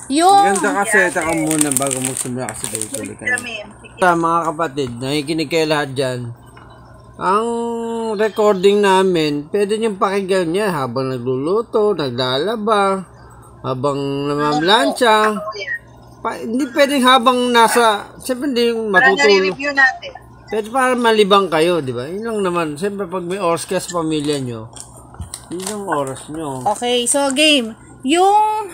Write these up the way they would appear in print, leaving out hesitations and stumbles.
Yung... Ganda kasi, taka muna bago magsimula kasi tuloy ka. Mga kapatid, nakikinig kayo lahat dyan. Ang recording namin, pwede niyong pakinggan niya habang nagluluto, naglalaba, habang namamlansya. Hindi pwedeng habang nasa, siyempre hindi yung matutulog. Review natin. Pwede para malibang kayo, di ba? Yun lang naman. Siyempre pag may oras ka sa pamilya nyo, yun yung oras nyo. Okay, so game. Yung...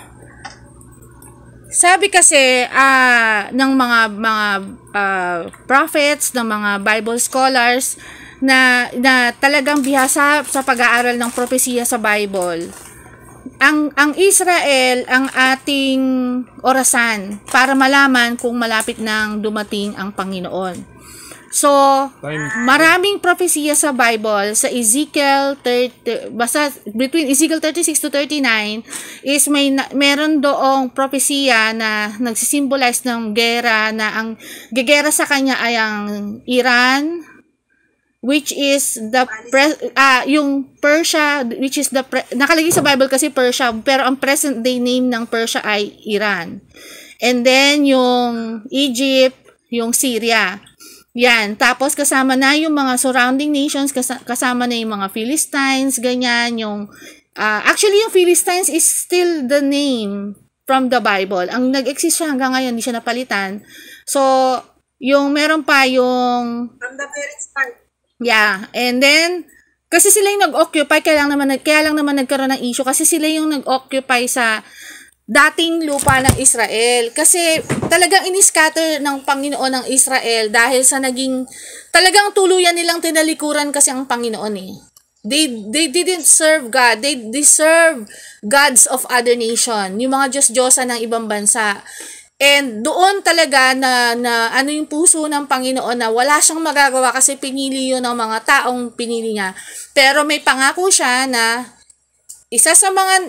Sabi kasi ng mga prophets, ng mga Bible scholars na talagang bihasa sa pag-aaral ng propesiya sa Bible. Ang Israel ang ating orasan para malaman kung malapit nang dumating ang Panginoon. So, maraming propesiya sa Bible, sa Ezekiel 30, basta between Ezekiel 36 to 39 is meron doong propesiya na nagsisimbolize ng gera, na ang gegera sa kanya ay ang Iran, which is yung Persia, which is nakalagay sa Bible kasi Persia, pero ang present day name ng Persia ay Iran. And then yung Egypt, yung Syria. Yan, tapos kasama na yung mga surrounding nations, kasama na yung mga Philistines, ganyan, yung actually yung Philistines is still the name from the Bible. Ang nag-exist siya hanggang ngayon, hindi siya napalitan. So, yung meron pa yung from the very start. Yeah, and then kasi sila yung nag-occupy, kaya lang naman nagkaroon ng issue kasi sila yung nag-occupy sa dating lupa ng Israel. Kasi talagang iniscatter ng Panginoon ng Israel dahil sa talagang tuluyan nilang tinalikuran kasi ang Panginoon eh. They didn't serve God. They serve gods of other nation. Yung mga Diyos-Diyosa ng ibang bansa. And doon talaga na ano yung puso ng Panginoon na wala siyang magagawa kasi pinili yun ng mga taong pinili niya. Pero may pangako siya na isa sa mga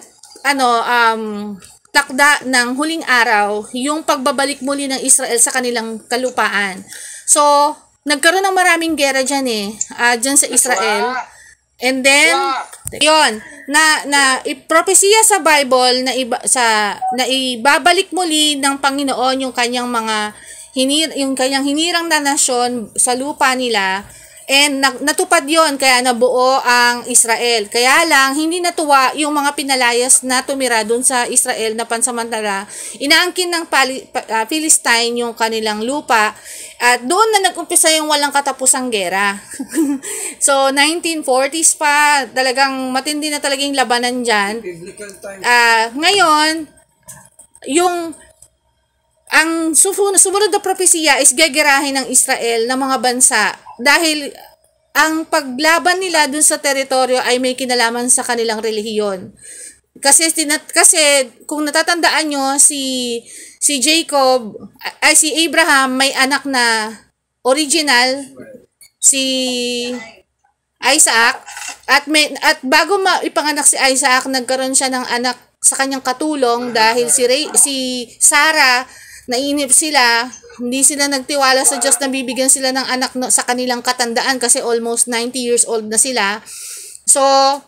takda ng huling araw, yung pagbabalik muli ng Israel sa kanilang kalupaan. So, nagkaroon ng maraming gera dyan dyan sa Israel. And then, yon na propesiya sa Bible na ibabalik muli ng Panginoon yung kanyang hinirang na nasyon sa lupa nila. And natupad yon, kaya nabuo ang Israel. Kaya lang, hindi natuwa yung mga pinalayas na tumira doon sa Israel na pansamantala. Inaangkin ng Philistine yung kanilang lupa. At doon na nag-umpisa yung walang katapusang gera. So, 1940s pa, talagang matindi na talagang labanan dyan. Ngayon, ang sumunod na propesiya is gegerahin ng Israel ng mga bansa dahil ang paglaban nila dun sa teritoryo ay may kinalaman sa kanilang relihiyon. Kasi kung natatandaan nyo, si Abraham may anak na original, si Isaac, at bago ipanganak si Isaac, nagkaroon siya ng anak sa kanyang katulong dahil si Sarah, nainip sila, hindi sila nagtiwala sa Diyos na bibigyan sila ng anak sa kanilang katandaan kasi almost 90 years old na sila. So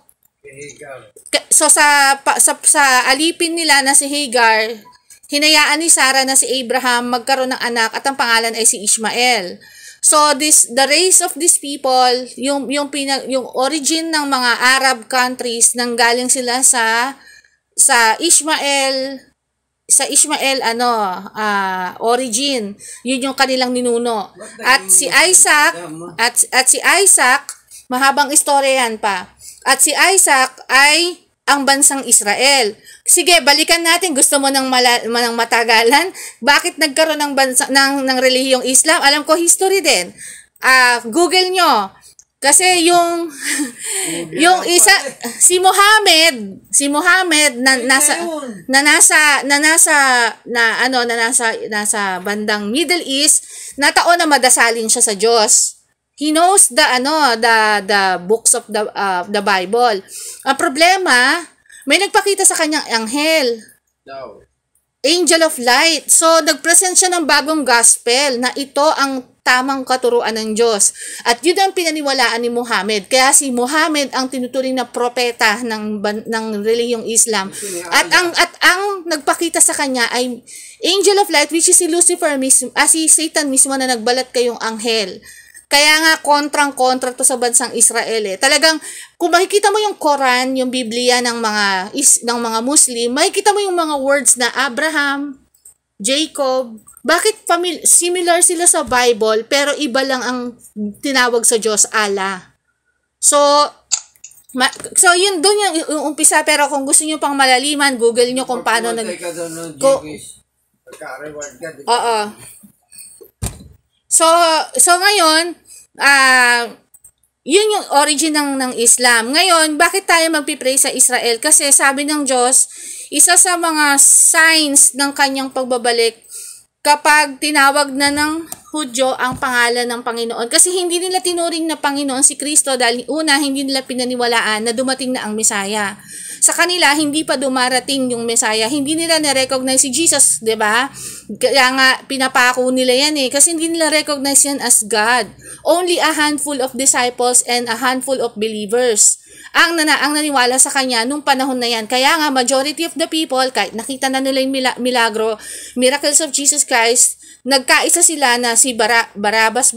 sa alipin nila na si Hagar, hinayaan ni Sarah na si Abraham magkaroon ng anak at ang pangalan ay si Ishmael. So the race of these people, yung origin ng mga Arab countries, nanggaling sila sa Ishmael origin. Yun yung kanilang ninuno. At si Isaac, mahabang istorya yan pa. At si Isaac ay ang bansang Israel. Sige, balikan natin. Gusto mo ng matagalan? Bakit nagkaroon ng relihiyong Islam? Alam ko, history din. Google nyo. Kasi yung si Muhammad nasa bandang Middle East, nataon na madasalin siya sa Diyos. He knows the books of the Bible. Ang problema, may nagpakita sa kanyang anghel. Angel of Light. So, nag-present siya ng bagong gospel na ito ang tamang katuruan ng Diyos. At yun ang pinaniwalaan ni Muhammad. Kaya si Muhammad ang tinuturing na propeta ng relihiyong Islam. At ang nagpakita sa kanya ay angel of light, which is si Lucifer mismo, si Satan mismo na nagbalat kayong anghel. Kaya nga, kontrang-kontra to sa bansang Israel eh. Talagang, kung makikita mo yung Quran, yung Biblia ng mga Muslim, makikita mo yung mga words na Abraham, Jacob, bakit similar sila sa Bible, pero iba lang ang tinawag sa Diyos, Allah. So yun, doon yung umpisa, pero kung gusto nyo pang malaliman, Google nyo kung paano Oo. So ngayon, yun yung origin ng Islam. Ngayon, bakit tayo magpipray sa Israel? Kasi sabi ng Diyos, isa sa mga signs ng kanyang pagbabalik kapag tinawag na ng Hudyo ang pangalan ng Panginoon. Kasi hindi nila tinuring na Panginoon si Kristo dahil una, hindi nila pinaniwalaan na dumating na ang Mesaya. Sa kanila, hindi pa dumarating yung Mesaya. Hindi nila na-recognize si Jesus, di ba? Kaya nga, pinapako nila yan eh. Kasi hindi nila recognize yan as God. Only a handful of disciples and a handful of believers ang naniwala sa kanya nung panahon na yan. Kaya nga, majority of the people, kahit nakita na nila yung miracles of Jesus Christ, nagkaisa sila na si Barnabas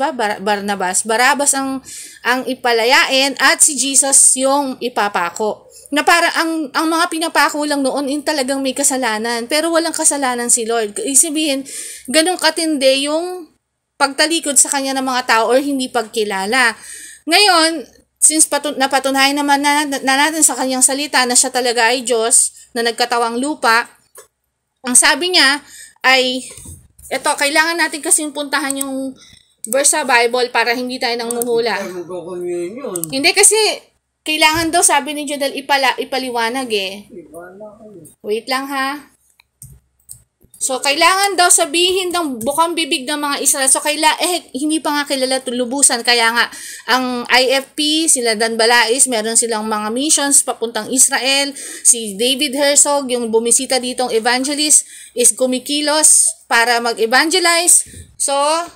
ang ipalayain at si Jesus yung ipapako. Na parang ang mga pinapako lang noon in talagang may kasalanan, pero walang kasalanan si Lord. Isabihin, ganun katindi yung pagtalikod sa kanya ng mga tao or hindi pagkilala. Ngayon, since napatunayan naman na natin sa kanyang salita na siya talaga ay Diyos na nagkatawang lupa, ang sabi niya ay, eto, kailangan natin kasi puntahan yung verse sa Bible para hindi tayo nanghuhula. Hindi kasi, kailangan daw, sabi ni Jodel, ipaliwanag eh. Wait lang ha. So, kailangan daw sabihin ng bukang bibig ng mga Israel. So, hindi pa nga kilala lubusan. Kaya nga, ang IFP, sila Dan Balais, meron silang mga missions papuntang Israel. Si David Herzog, yung bumisita ditong evangelist, is kumikilos para mag-evangelize. So,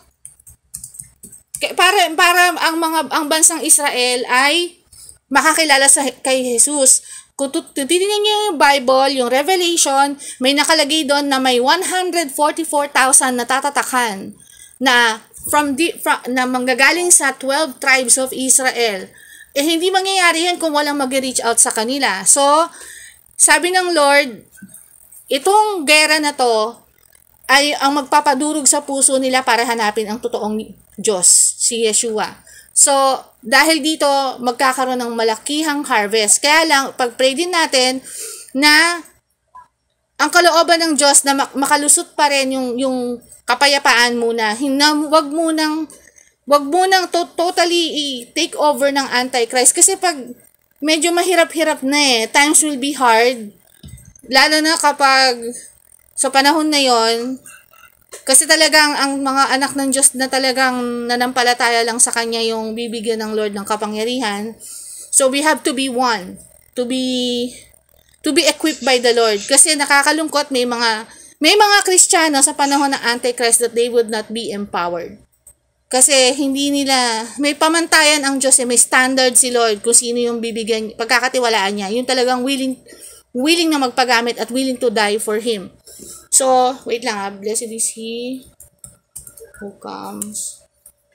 para ang bansang Israel ay makakilala kay Jesus. Kung titignan niyo yung Bible, yung Revelation, may nakalagay doon na may 144,000 na tatatakan na na manggagaling sa 12 tribes of Israel. Eh, hindi mangyayari yan kung walang mag-reach out sa kanila. So, sabi ng Lord, itong gera na to ay ang magpapadurog sa puso nila para hanapin ang totoong Diyos, si Yeshua. So, dahil dito, magkakaroon ng malakihang harvest. Kaya lang, pag-pray din natin na ang kalooban ng Diyos na makalusot pa rin yung kapayapaan muna. Wag munang totally take over ng Antichrist. Kasi pag medyo mahirap-hirap na times will be hard. Lalo na kapag sa panahon na yon. Kasi talagang ang mga anak ng Diyos na talagang nanampalataya lang sa Kanya yung bibigyan ng Lord ng kapangyarihan. So we have to be one. To be equipped by the Lord. Kasi nakakalungkot, may mga Kristiyano sa panahon ng Antichrist that they would not be empowered. Kasi hindi nila, may pamantayan ang Diyos, may standard si Lord kung sino yung bibigyan, pagkakatiwalaan niya. Yung talagang willing na magpagamit at willing to die for Him. So, wait lang blessed is He who comes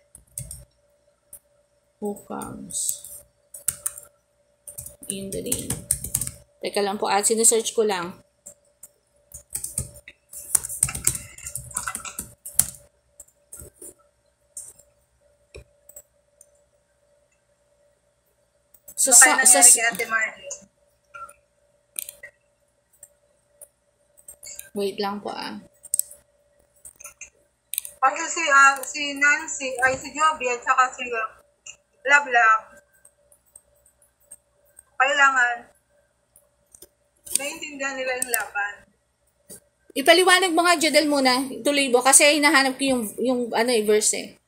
in the name. Teka lang po, sinesearch ko lang. Wait lang po Kasi si Nancy, si Joby, at saka si Lablab, kailangan naiintindihan nila yung laban. Ipaliwanag mo nga, Jodel, muna. Tuloy mo, kasi hinahanap ko yung verse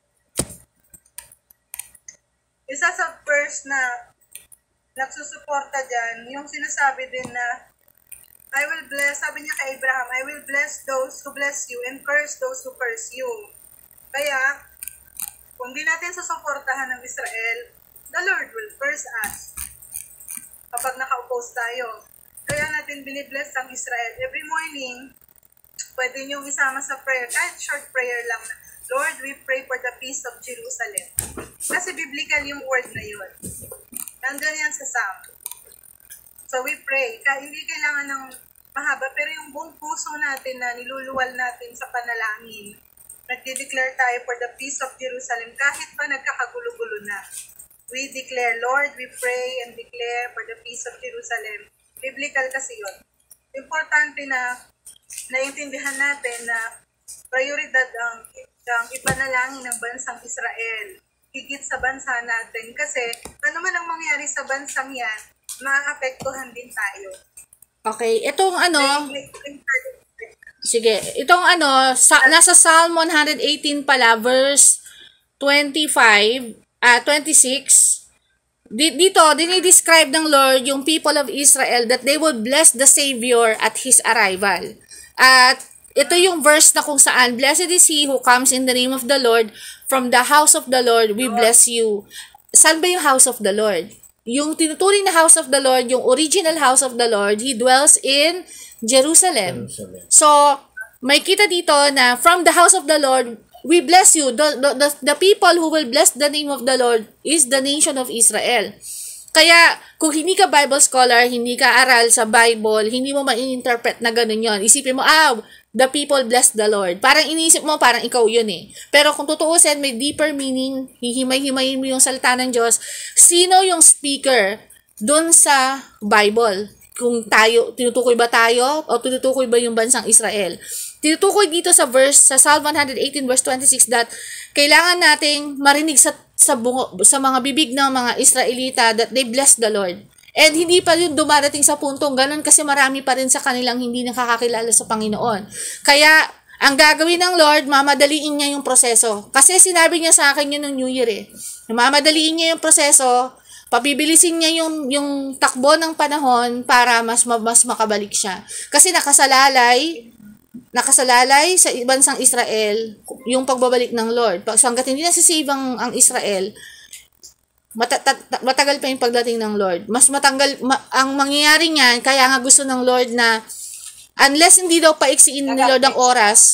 Isa sa verse na nagsusuporta dyan, yung sinasabi din na I will bless, sabi niya kay Abraham, I will bless those who bless you and curse those who curse you. Kaya, Kung di natin susuportahan ng Israel, the Lord will curse us kapag naka-oppose tayo. Kaya natin binibless ang Israel. Every morning, pwede niyong isama sa prayer, kahit short prayer lang na, Lord, we pray for the peace of Jerusalem. Kasi biblical yung word na yun. Nandun yan sa Psalm. So we pray. Hindi kailangan ng mahaba, pero yung buong puso natin na niluluwal natin sa panalangin, nagde-declare tayo for the peace of Jerusalem kahit pa nagkakagulo-gulo na. We declare, Lord, we pray and declare for the peace of Jerusalem. Biblical kasi yun. Importante na naiintindihan natin na prioridad ang ipanalangin ng bansang Israel higit sa bansa natin kasi ano man ang mangyari sa bansang yan, maapektuhan din tayo. Okay, itong sige, itong nasa Psalm 118 pala, verse 26, dito, dinidescribe ng Lord yung people of Israel that they would bless the Savior at His arrival. At ito yung verse na kung saan, blessed is he who comes in the name of the Lord, from the house of the Lord, we bless you. Saan ba yung house of the Lord? Yung tinuturing na house of the Lord, yung original house of the Lord, He dwells in Jerusalem. So, may kita dito na from the house of the Lord, we bless you. The people who will bless the name of the Lord is the nation of Israel. Kaya, kung hindi ka Bible scholar, hindi ka aral sa Bible, hindi mo ma-interpret na ganun yon. Isipin mo, the people bless the Lord. Parang iniisip mo, parang ikaw yun eh. Pero kung tutuusin, may deeper meaning, hihimay-himayin mo yung salita ng Diyos. Sino yung speaker dun sa Bible? Kung tinutukoy ba tayo o tinutukoy ba yung bansang Israel? Tinutukoy dito sa Psalm 118 verse 26 that kailangan nating marinig sa mga bibig ng mga Israelita that they bless the Lord. And hindi pa yun dumarating sa puntong ganun kasi marami pa rin sa kanilang hindi nakakakilala sa Panginoon. Kaya, ang gagawin ng Lord, mamadaliin niya yung proseso. Kasi sinabi niya sa akin yun ng New Year eh. Mamadaliin niya yung proseso, pabibilisin niya yung takbo ng panahon para mas makabalik siya. Kasi nakasalalay sa bansang Israel yung pagbabalik ng Lord. Hanggat hindi nasisave ang Israel, matagal pa yung pagdating ng Lord. Mas ang mangyayari niyan, kaya nga gusto ng Lord na unless hindi daw paiksiin ni Lord ang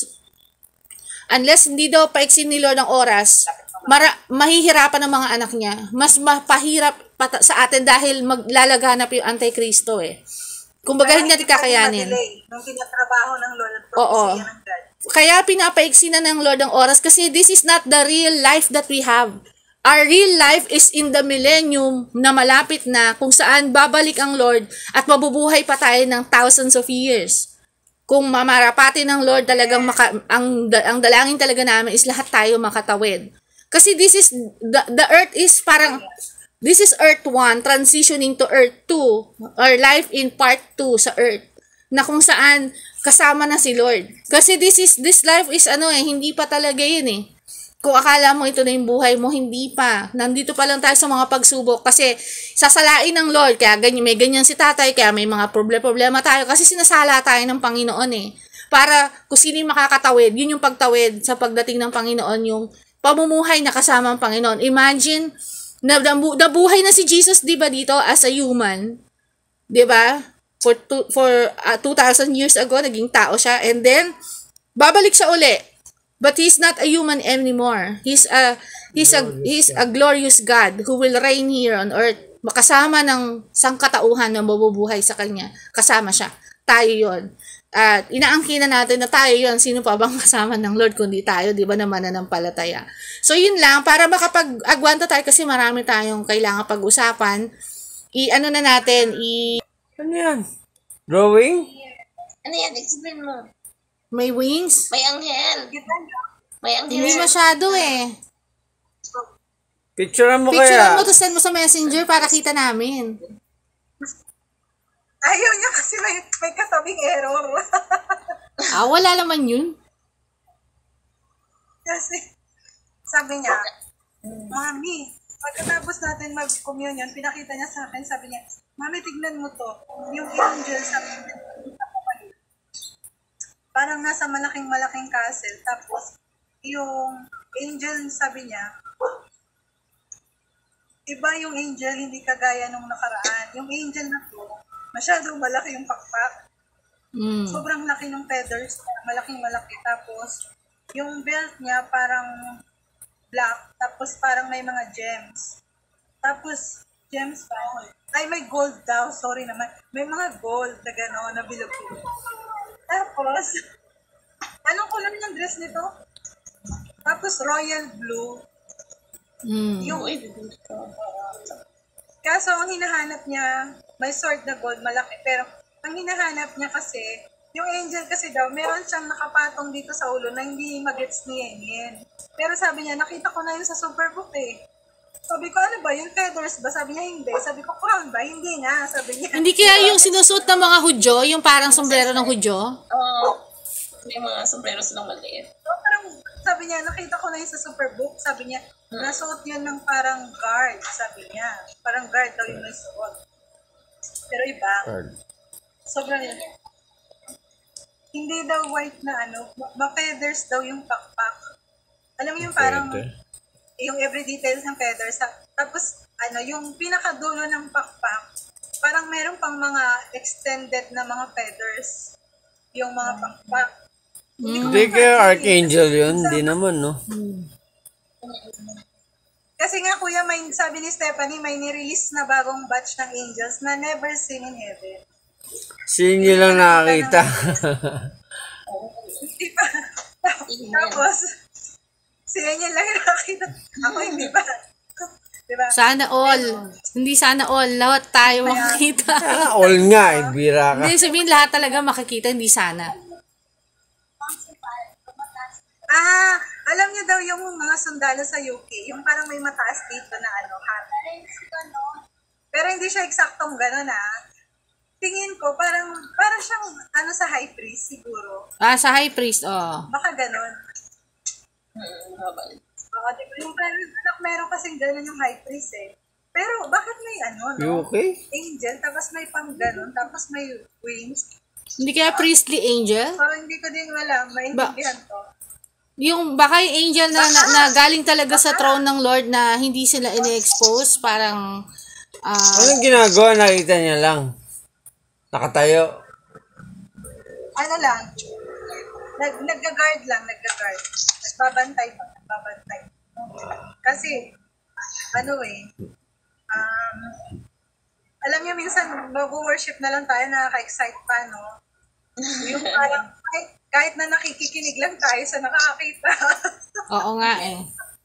oras, mahihirapan ng mga anak niya. Mas mapahirap sa atin dahil maglalaganap yung Antikristo eh. Kumbaga hindi natin kakayanin. Nung tinatrabaho ng Lord at propesya ng God. Kaya pinapaiksi na ng Lord ang oras kasi this is not the real life that we have. Our real life is in the millennium na malapit na kung saan babalik ang Lord at mabubuhay pa tayo ng thousands of years. Kung mamarapati ng Lord talagang ang dalangin talaga namin is lahat tayo makatawid. Kasi this is the earth is parang this is earth 1 transitioning to earth 2 or life in part 2 sa earth na kung saan kasama na si Lord. Kasi this life is hindi pa talaga yun eh. Kung akala mo ito na yung buhay mo, hindi pa. Nandito pa lang tayo sa mga pagsubok kasi sasalain ng Lord. Kaya may ganyan si tatay, kaya may mga problema tayo kasi sinasala tayo ng Panginoon eh. Para kung sino yung makakatawid, yun yung pagtawid sa pagdating ng Panginoon, yung pamumuhay na kasama ang Panginoon. Imagine, nabuhay na si Jesus, di ba, dito as a human? Di ba? For 2,000 years ago, naging tao siya. And then, babalik siya uli. But He's not a human anymore. He's a glorious God who will reign here on earth. Makasama ng sangkatauhan na mabubuhay sa Kanya. Kasama siya. Tayo yon. At inaangkina natin na tayo yon. Sino pa bang kasama ng Lord kundi tayo? Di ba naman nananampalataya? So yun lang. Para makapag-agwanta tayo kasi marami tayong kailangan pag-usapan. Ano yan? Drawing? Ano yan? Explain mo. May wings? May anghel. May anghel. Hindi masyado eh. Picturean mo Picturean kaya. mo to send mo sa messenger para kita namin. Ayaw niya kasi may katabing error. Wala naman yun. Kasi sabi niya, Mami, pagkatapos natin mag-communion, pinakita niya sa akin, sabi niya, Mami, tignan mo to. Yung angel sa parang nasa malaking castle. Tapos, yung angel, sabi niya, iba yung angel, hindi kagaya nung nakaraan. Yung angel na to, masyadong malaki yung pakpak. Sobrang laki ng feathers, malaking malaki. Tapos, yung belt niya parang black, tapos parang may mga gems. Tapos, gems pa. Ay, may gold daw. Sorry naman. May mga gold na gano'n, na bilog-bilog. Tapos, anong kulay ng dress nito? Tapos, royal blue. Yung, kaso, ang hinahanap niya, may sword na gold, malaki. Pero, ang hinahanap niya kasi, yung angel kasi daw, meron siyang nakapatong dito sa ulo na hindi magets ni Yen. Pero sabi niya, nakita ko na yun sa Superbook eh. Sabi ko, ano ba, yung feathers ba? Sabi niya, hindi. Sabi ko, crown ba? Hindi nga, sabi niya. Hindi kaya yung sinusuot ng mga Hudyo, yung parang sombrero ng Hudyo? Oo. May mga sombrero silang maliit. So, parang, sabi niya, nakita ko na yun sa Superbook. Sabi niya, nasuot yun ng parang guard, sabi niya. Parang guard daw yung nasuot. Pero iba. Sobrang yun. Hindi daw white na ano, ma-feathers daw yung pakpak. Alam mo yung parang, yung every details ng feathers. Tapos, ano, yung pinakadulo ng pakpak, parang meron pang mga extended na mga feathers. Yung mga pakpak. Hindi kaya Archangel yun, hindi naman, no? Kasi nga, kuya, may, sabi ni Stephanie, may nirelease na bagong batch ng angels na never seen in heaven. Sige lang nakakita. Diba? Tapos, siya niya lang nakakita. Ako hindi ba? Diba? Sana all. Hindi sana all. Lahat tayo makikita. All nga, eh, bira ka. Hindi, sabihin lahat talaga makikita, hindi sana. Alam niyo daw yung mga sundalo sa UK, yung parang may mataas dito na ano, hat. Pero hindi siya eksaktong gano'n Tingin ko, parang siyang, ano, sa high priest, siguro. Sa high priest, Baka gano'n. Baka, diba, yung parang, meron kasing gano'n yung high priest eh. Pero, bakit may ano, no? UK? Angel, tapos may pang gano'n, tapos may wings. Hindi kaya priestly angel? Parang hindi ko din alam, maintindihan to. Yung baka yung angel na galing talaga sa throne ng Lord na hindi sila ini-expose, parang Anong ginagawa? Nakita niya lang. Nakatayo. Ano lang, nag-guard lang. Nagbabantay. Kasi, ano alam niyo minsan, mag-worship na lang tayo, nakaka-excite pa, no? Yung parang, kahit na nakikikinig lang tayo sa nakakakita. oo nga eh.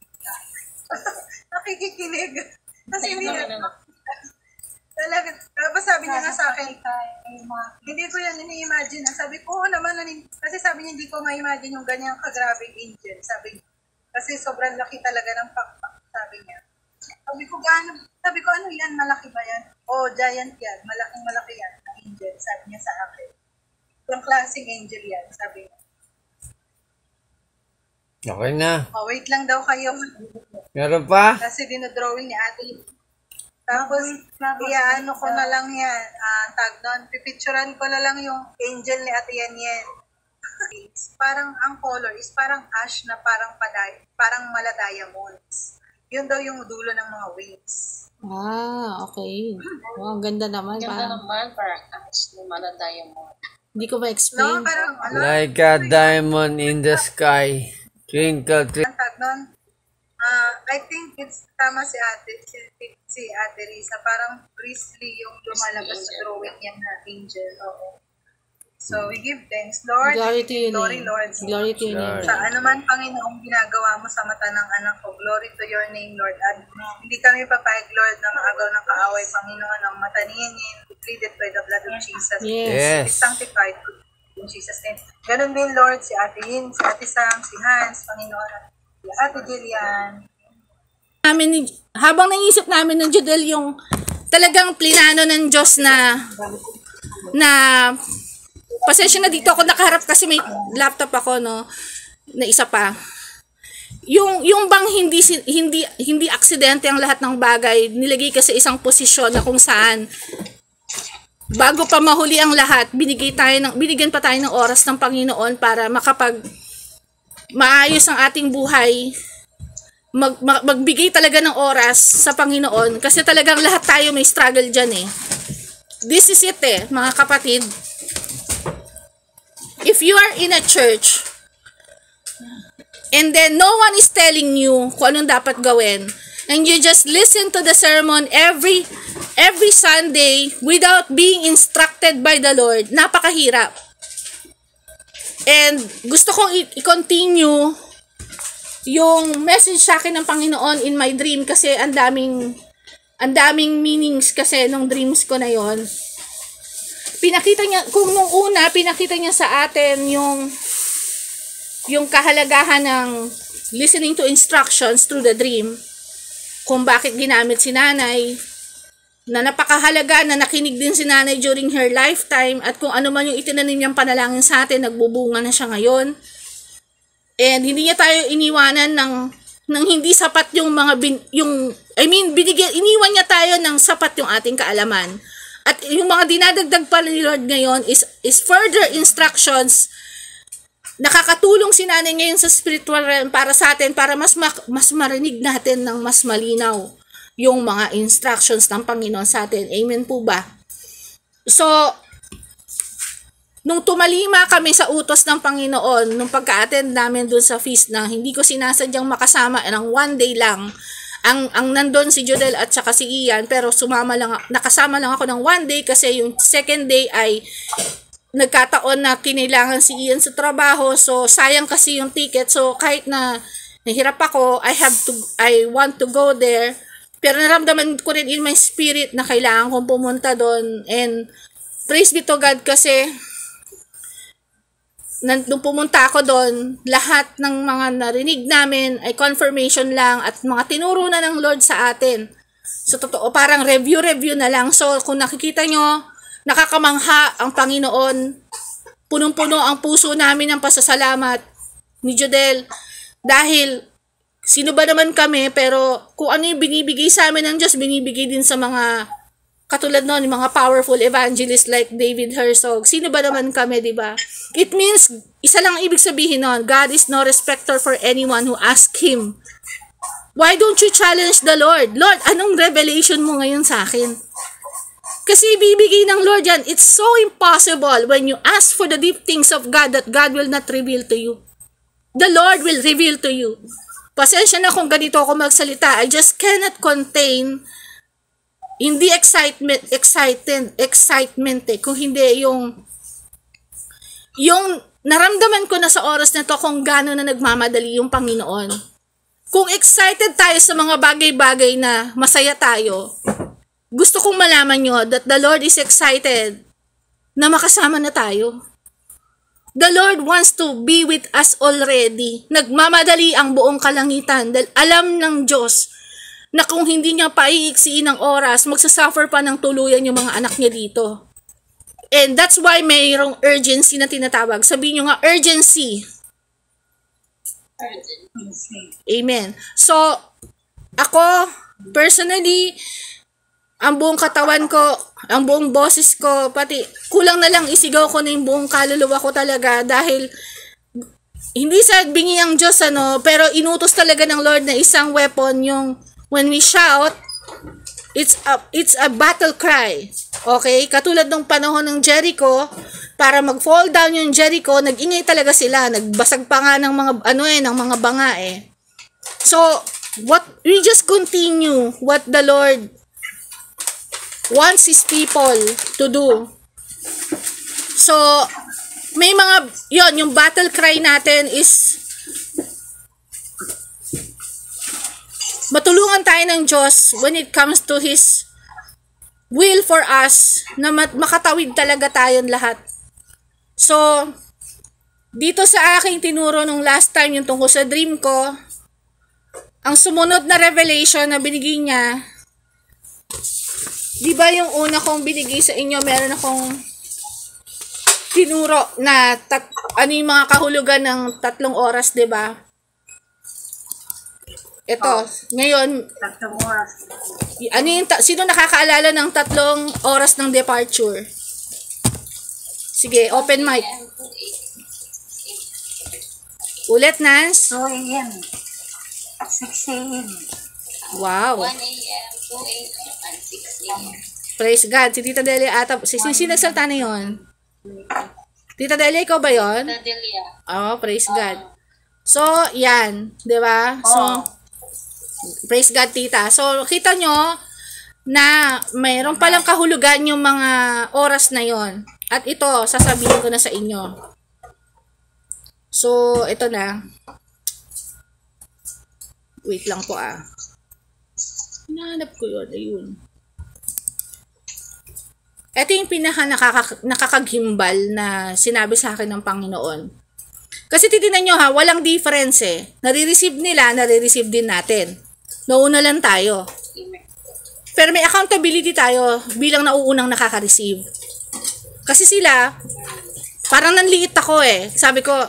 Nakikikinig. Kasi hindi talaga, tapos sabi niya nga sa akin, hindi ko yan ini-imagine. Sabi ko, naman, kasi sabi niya, hindi ko ma-imagine yung ganyang kagrabing angel. Sabi niya, kasi sobrang laki talaga ng pakpak, sabi niya. Sabi ko, ano yan, malaki ba yan? Giant yan, malaki yan, angel, sabi niya sa akin. Yung klaseng angel yan, sabi niya. Okay na. Wait lang daw kayo. Meron pa? Kasi dinodrawing ni ate. Tapos, iaano ko na lang yan. Tag doon, pipicturan ko na lang yung angel ni Ate Yan. Parang, ang color is parang ash na parang mala diamonds. Yun daw yung dulo ng mga wings. Okay. Ang ganda naman. Ganda naman, parang ash na mala diamond. Hindi ko ma-explain. No, parang, Like a diamond in the sky. Twinkle, twinkle. tag doon. I think it's tama si Ate Risa. Parang priestly yung lumalabas sa drawing niya na angel. Oo. So, we give thanks, Lord. Glory to you, Glory, name. Lord. Glory to you, name. Sa anuman, Panginoong ginagawa mo sa mata ng anak ko, glory to your name, Lord. At hindi kami papayag, Lord, na maagaw ng kaaway, Panginoon, ng mata niyin, pleaded by the blood of Jesus. Yes. Yes. Sanctified in Jesus' name. Ganun din, Lord, si Ate Yin, si Ate Sam, si Hans, Panginoon, si Ate Jillian. Habang naisip namin ng Judel yung talagang plinano ng Diyos na pasensya na dito ako nakaharap kasi may laptop ako, no, na isa pa. Yung bang hindi aksidente ang lahat ng bagay, nilagay ka sa isang posisyon na kung saan bago pa mahuli ang lahat, binigyan pa tayo ng oras ng Panginoon para maayos ang ating buhay magbigay talaga ng oras sa Panginoon kasi talagang lahat tayo may struggle dyan eh. This is it eh, mga kapatid. If you are in a church and then no one is telling you kung anong dapat gawin and you just listen to the sermon every Sunday without being instructed by the Lord, napakahirap. And gusto kong i-continue yung message sa akin ng Panginoon in my dream kasi ang daming meanings kasi nung dreams ko na yon. Pinakita niya, kung nung una, pinakita niya sa atin yung kahalagahan ng listening to instructions through the dream, kung bakit ginamit si nanay, na napakahalaga na nakinig din si nanay during her lifetime, at kung ano man yung itinanim niyang panalangin sa atin, nagbubunga na siya ngayon. And hindi niya tayo iniwanan ng hindi sapat yung iniwan niya tayo ng sapat yung ating kaalaman. At yung mga dinadagdag pa ni Lord ngayon is further instructions. Nakakatulong si nanay ngayon sa spiritual realm para sa atin, para mas marinig natin ng mas malinaw yung mga instructions ng Panginoon sa atin. Amen po ba? So, nung tumalima kami sa utos ng Panginoon, nung pagka-attend namin dun sa feast na hindi ko sinasadyang makasama, ng one day lang, ang nandun si Jodel at saka si Ian, pero nakasama lang ako ng one day kasi yung second day ay nagkataon na kinailangan si Ian sa trabaho, so sayang kasi yung ticket. So kahit na nahirap ako, I want to go there, pero naramdaman ko rin in my spirit na kailangan kong pumunta doon. And praise be to God kasi nung pumunta ako doon, lahat ng mga narinig namin ay confirmation lang at mga tinuro na ng Lord sa atin. So, totoo, parang review na lang. So, kung nakikita nyo, nakakamangha ang Panginoon. Punong-puno ang puso namin ng pasasalamat ni Jodel. Dahil, sino ba naman kami, pero kung ano yung binibigay sa amin ng Diyos, binibigay din sa mga katulad noon, yung mga powerful evangelists like David Herzog. Sino ba naman kami, di ba? It means, isa lang ang ibig sabihin noon, God is no respecter for anyone who asks Him. Why don't you challenge the Lord? Lord, anong revelation mo ngayon sa akin? Kasi ibibigay ng Lord yan. It's so impossible when you ask for the deep things of God that God will not reveal to you. The Lord will reveal to you. Pasensya na kung ganito ako magsalita. I just cannot contain hindi excitement kung hindi yung naramdaman ko na sa oras na to kung gaano na nagmamadali yung Panginoon. Kung excited tayo sa mga bagay-bagay na masaya tayo, gusto kong malaman nyo that the Lord is excited na makasama na tayo. The Lord wants to be with us already. Nagmamadali ang buong kalangitan dahil alam ng Diyos na kung hindi niya paiiksiin ng oras, magsasuffer pa ng tuluyan yung mga anak niya dito. And that's why mayroong urgency na tinatawag. Sabihin nyo nga, urgency. Amen. So, ako, personally, ang buong katawan ko, ang buong boses ko, pati kulang na lang isigaw ko na yung buong kaluluwa ko talaga dahil hindi sa bingi ang Diyos, pero inutos talaga ng Lord na isang weapon yung when we shout, it's a battle cry. Okay? Katulad ng panahon ng Jericho, para mag-fall down yung Jericho, nag-ingay talaga sila. Nagbasag pa nga ng mga, ng mga banga eh. So, we just continue what the Lord wants His people to do. So, may mga, yung battle cry natin is matulungan tayo ng Diyos when it comes to His will for us na makatawid talaga tayong lahat. So, dito sa aking tinuro nung last time yung tungkol sa dream ko, ang sumunod na revelation na binigay niya, di ba yung una kong binigay sa inyo, meron akong tinuro na yung mga kahulugan ng 3 oras, di ba? Ito, ngayon, sino nakakaalala ng 3 oras ng departure? Sige, open mic. Ulit, Nance. 2 a.m. 6 6 a.m. Wow. 1 a.m., 2 a.m., and 6 a.m. Praise God. Si Tita Delia ata, sino nagsalta na yun? Tita Delia, ikaw ba yun? Dadelia. Oh, praise God. So, yan. Di ba? So, praise God, Tita. So, kita nyo na mayroon palang kahulugan yung mga oras na yon. At ito, sasabihin ko na sa inyo. So, ito na. Wait lang po hinahanap ko yun. Ayun. Ito yung nakakaghimbal na sinabi sa akin ng Panginoon. Kasi titinan nyo walang difference Nare-receive nila, nare-receive din natin. Nauna lang tayo. Pero may accountability tayo bilang nauunang nakaka-receive. Kasi sila, parang nanliit ako Sabi ko,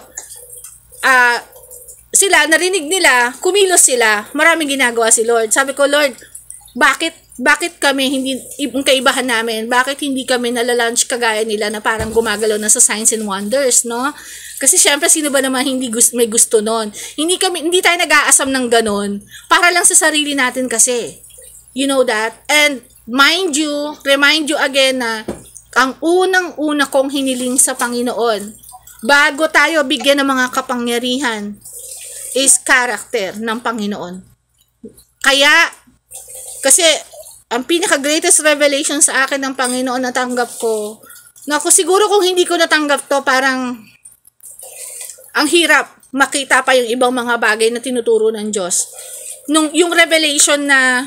sila, narinig nila, kumilos sila, maraming ginagawa si Lord. Sabi ko, Lord, bakit kami hindi yung kaibahan namin? Bakit hindi kami nalalunch kagaya nila na parang gumagalaw na sa signs and wonders, no? Kasi syempre sino ba naman hindi may gusto noon? Hindi tayo nag-aasam ng ganon para lang sa sarili natin kasi. You know that? And remind you again na ang unang-una kong hiniling sa Panginoon bago tayo bigyan ng mga kapangyarihan is character ng Panginoon. Kasi ang pinaka-greatest revelation sa akin ng Panginoon natanggap ko, siguro kung hindi ko natanggap to, parang ang hirap makita pa yung ibang mga bagay na tinuturo ng Diyos. Yung revelation na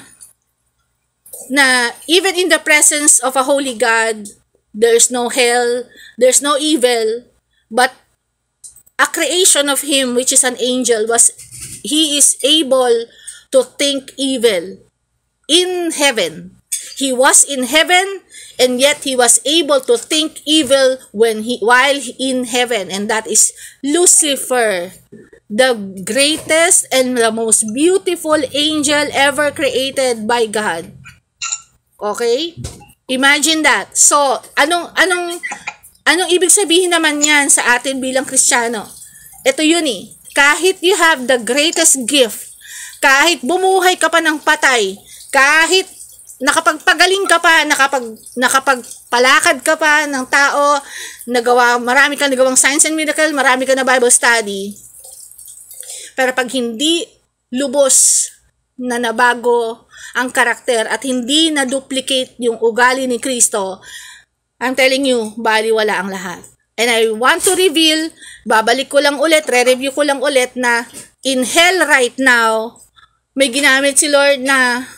even in the presence of a holy God, there's no hell, there's no evil, but a creation of Him, which is an angel, He is able to think evil. In heaven. He was in heaven and yet he was able to think evil while in heaven, and that is Lucifer, the greatest and the most beautiful angel ever created by God. Okay? Imagine that. So, anong ibig sabihin naman yan sa atin bilang Kristiyano? Ito yun kahit you have the greatest gift, kahit bumuhay ka pa ng patay, kahit nakapagpagaling ka pa, nakapagpalakad ka pa ng tao, marami kang nagawang signs and miracle, marami ka na Bible study. Pero pag hindi lubos na nabago ang karakter at hindi na-duplicate yung ugali ni Kristo, I'm telling you, baliwala ang lahat. And I want to reveal, babalik ko lang ulit, re-review ko lang ulit na in hell right now, may ginamit si Lord na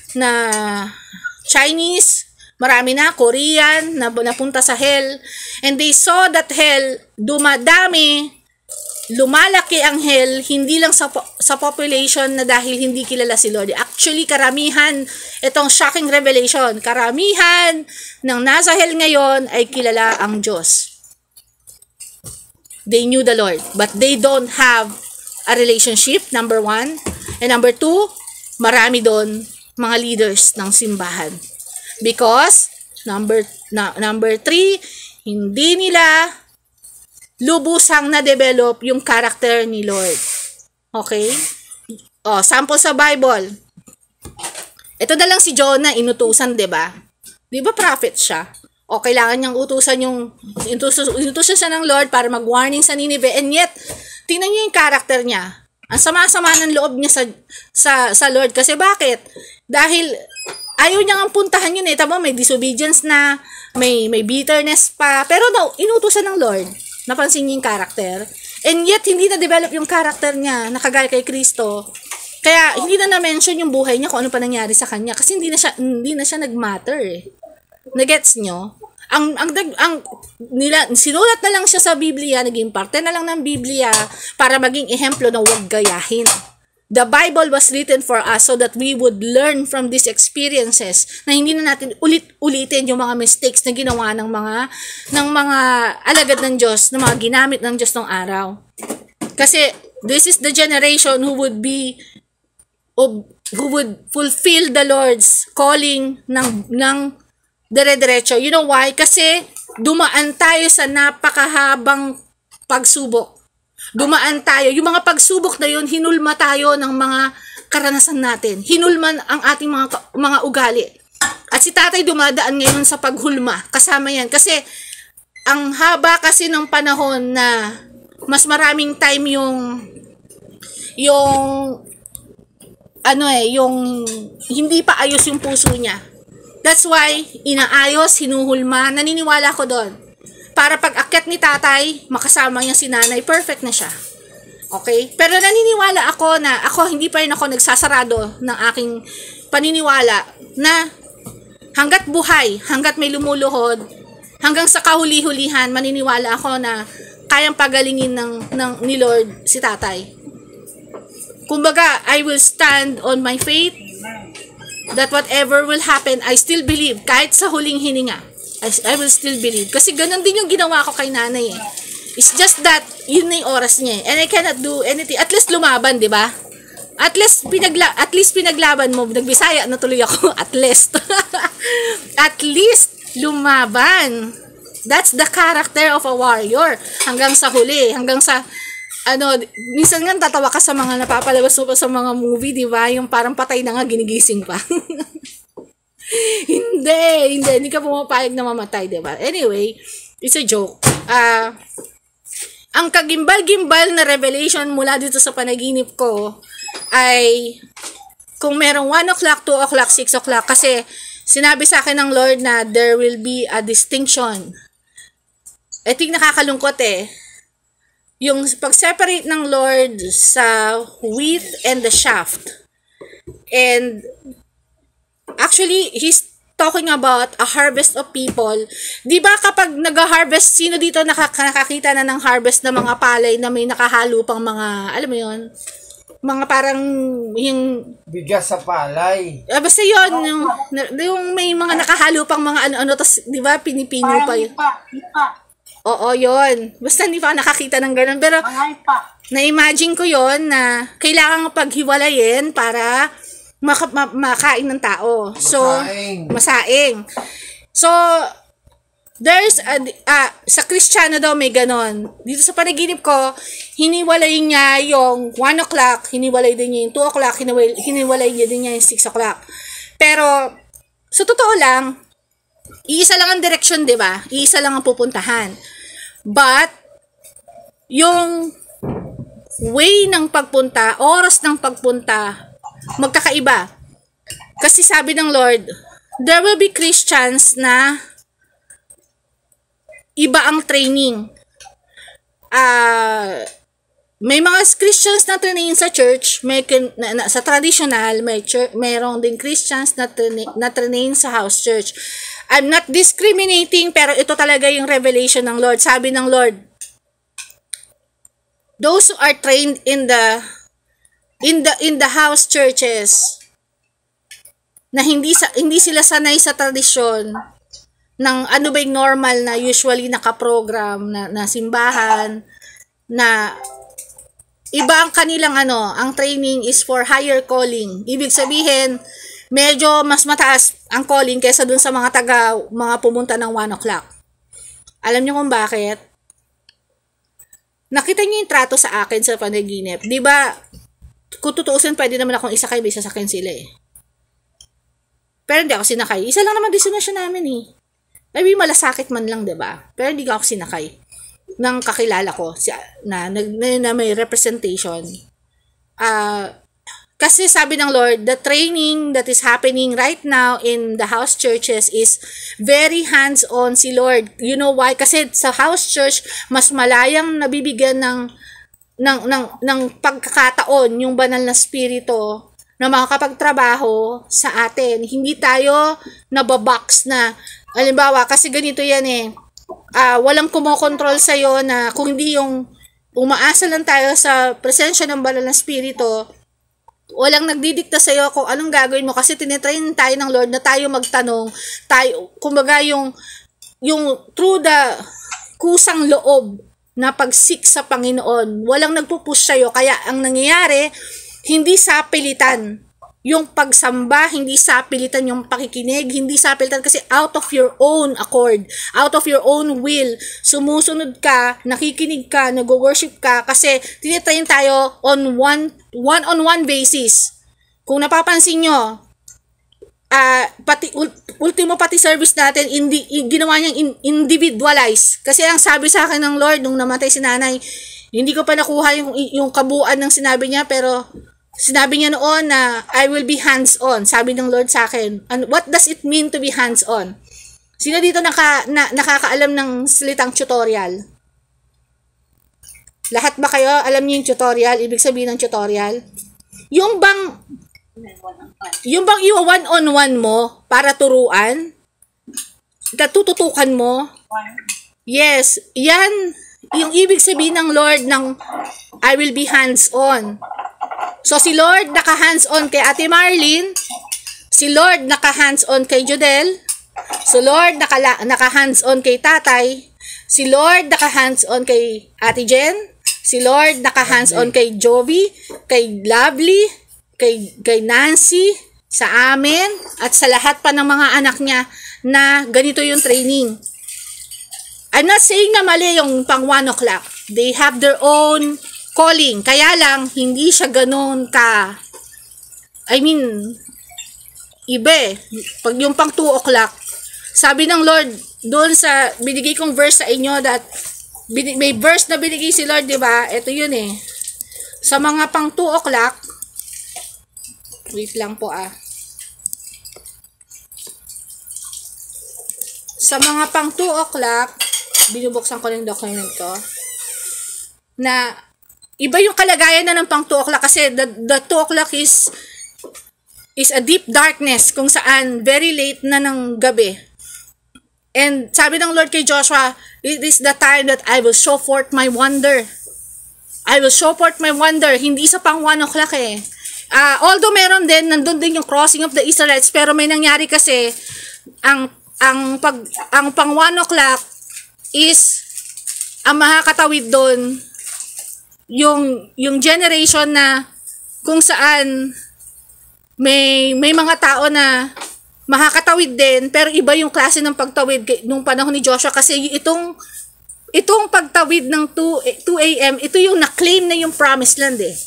Chinese, marami na, Korean, na napunta sa hell. And they saw that hell, lumalaki ang hell, hindi lang sa population na dahil hindi kilala si Lord. Actually, karamihan, itong shocking revelation, karamihan ng nasa hell ngayon ay kilala ang Diyos. They knew the Lord, but they don't have a relationship, number 1. And number 2, marami doon mga leaders ng simbahan. Because, number 3, hindi nila lubusang na-develop yung character ni Lord. Okay? Sample sa Bible. Ito na lang si Jonah, inutusan, diba? Diba prophet siya? Kailangan niyang inutusan siya ng Lord para mag-warning sa Nineveh. And yet, tingnan niyo yung character niya. Ang sama-sama ng loob niya sa Lord. Kasi bakit? Dahil ayaw niya ang puntahan yun Tama, may disobedience na, may bitterness pa. Pero inutusan ng Lord. Napansin niya yung character. And yet, hindi na-develop yung character niya na kagaya kay Kristo. Kaya, hindi na-mention yung buhay niya kung ano pa nangyari sa kanya. Kasi hindi na siya nag-matter Nagets nyo? Sinulat na lang siya sa Biblia, naging parte na lang ng Biblia para maging ehemplo na huwag gayahin. The Bible was written for us so that we would learn from these experiences na hindi na natin ulitin yung mga mistakes na ginawa ng mga alagad ng Diyos, ng mga ginamit ng Diyos ng araw. Kasi this is the generation who would fulfill the Lord's calling ng dire-diretso. You know why? Kasi dumaan tayo sa napakahabang pagsubok. Dumaan tayo. Yung mga pagsubok na yun, hinulma tayo ng mga karanasan natin. Hinulman ang ating mga ugali. At si tatay dumadaan ngayon sa paghulma. Kasama yan. Kasi, ang haba kasi ng panahon na mas maraming time yung hindi pa ayos yung puso niya. That's why, inaayos, hinuhulma, naniniwala ko doon. Para pag akyat ni tatay, makasama niya si nanay, perfect na siya. Okay? Pero naniniwala ako na hindi pa rin ako nagsasarado ng aking paniniwala na hanggat buhay, hanggat may lumuluhod, hanggang sa kahuli-hulihan, maniniwala ako na kayang pagalingin ni Lord si tatay. Kumbaga, I will stand on my faith that whatever will happen, I still believe. Kahit sa huling hininga, I will still believe. Kasi ganun din yung ginawa ko kay nanay eh. It's just that, yun na yung oras niya eh. And I cannot do anything. At least lumaban, di ba? At least pinaglaban mo. Nagbisaya na tuloy ako. At least. At least lumaban. That's the character of a warrior. Hanggang sa huli. Hanggang sa, minsan nga tatawa ka sa mga napapalabas mo pa sa mga movie, di ba? Yung parang patay na nga, ginigising pa. Hindi ka pumapayag na mamatay, di ba? Anyway, it's a joke. Ang kagimbal-gimbal na revelation mula dito sa panaginip ko ay kung merong 1 o'clock, 2 o'clock, 6 o'clock, kasi sinabi sa akin ng Lord na there will be a distinction. Eting nakakalungkot eh. Yung pag-separate ng Lord sa wheat and the shaft. And actually, He's talking about a harvest of people. Di ba kapag nag-harvest, sino dito nakakita na ng harvest ng mga palay na may nakahalo pang mga, alam mo yun, mga parang yung bigas sa palay. Basta yun, yung may mga nakahalo pang mga ano-ano, tas di ba pinipino pa yun. Oo, yun. Basta hindi pa nakakita ng ganun. Pero, na-imagine ko yun na kailangan paghiwalayin para makain ng tao. So, masaing. So, there's sa Kristiyano daw may ganon. Dito sa panaginip ko, hiniwalay niya yung 1 o'clock, hiniwalay din niya yung 2 o'clock, hiniwalay niya din niya yung 6 o'clock. Pero, sa totoo lang, iisa lang ang direksyon, di ba? Iisa lang ang pupuntahan. But, yung way ng pagpunta, oras ng pagpunta, magkakaiba. Kasi sabi ng Lord, there will be Christians na iba ang training. May mga Christians na training sa church, sa traditional, mayroong din Christians na training sa house church. I'm not discriminating, pero ito talaga yung revelation ng Lord. Sabi ng Lord, those who are trained in the house churches na hindi sila sanay sa tradisyon ng ano ba yung normal na usually nakaprogram na simbahan, na iba ang kanilang ang training is for higher calling. Ibig sabihin, medyo mas mataas ang calling kaysa dun sa mga pumunta ng 1 o'clock. Alam niyo kung bakit? Nakita niyo yung trato sa akin sa panaginip. Di ba, kung tutuusin, pwede naman akong isakay, may sasakyan sila eh. Pero hindi ako sinakay. Isa lang naman destination namin eh. Maybe malasakit man lang, diba? Pero hindi ako sinakay ng kakilala ko na may representation. Kasi sabi ng Lord, the training that is happening right now in the house churches is very hands-on si Lord. You know why? Kasi sa house church, mas malayang nabibigyan ng pagkakataon yung banal na spirito na makakapagtrabaho sa atin. Hindi tayo nababox na, halimbawa, kasi ganito yan eh, walang kumokontrol sa'yo na kung hindi yung umaasa lang tayo sa presensya ng banal na spirito, walang nagdidikta sa'yo kung anong gagawin mo kasi tinitrain tayo ng Lord na tayo magtanong, kumbaga yung through the kusang loob na pagsik sa Panginoon, walang nagpupush sa'yo, kaya ang nangyayari, hindi sa pilitan yung pagsamba, hindi sa pilitan yung pakikinig, hindi sa pilitan kasi out of your own accord, out of your own will, sumusunod ka, nakikinig ka, nag-worship ka kasi tinitrain tayo on one-on-one basis. Kung napapansin nyo, pati service natin, ginawa niyang individualize. Kasi ang sabi sa akin ng Lord, nung namatay si nanay, hindi ko pa nakuha yung kabuuan ng sinabi niya, pero sinabi niya noon na, I will be hands-on. Sabi ng Lord sa akin. And what does it mean to be hands-on? Sino dito nakakaalam ng salitang tutorial? Lahat ba kayo alam niyo yung tutorial? Ibig sabihin ng tutorial? Yung bang iwa one-on-one mo para turuan? Tututukan mo? Yes, yan yung ibig sabihin ng Lord ng I will be hands-on. So si Lord naka-hands-on kay Ate Marlene, si Lord naka-hands-on kay Jodel, si Lord naka-hands-on kay Tatay, si Lord naka-hands-on kay Ate Jen, si Lord naka-hands-on kay Jovi, kay Lovely, kay Nancy, sa amin, at sa lahat pa ng mga anak niya na ganito yung training. I'm not saying na mali yung pang 1 o'clock. They have their own calling. Kaya lang, hindi siya ganun iba eh. Pag yung pang 2 o'clock, sabi ng Lord, doon sa, binigay kong verse sa inyo that, may verse na binigay si Lord, di ba? Ito yun eh. Sa mga pang 2 o'clock, wait lang po Sa mga pang 2 o'clock, binubuksan ko ng document ko, na iba yung kalagayan na ng pang 2 o'clock kasi the 2 o'clock is a deep darkness kung saan very late na ng gabi. And sabi ng Lord kay Joshua, it is the time that I will show forth my wonder. I will show forth my wonder. Hindi sa pang 1 o'clock eh. Although meron din, nandun din yung crossing of the Israelites, pero may nangyari kasi, ang pang 1 o'clock is, ang makakatawid doon, yung generation na, kung saan, may mga tao na, makakatawid din, pero iba yung klase ng pagtawid nung panahon ni Joshua, kasi itong pagtawid ng 2 a.m., ito yung na-claim na yung promised land eh.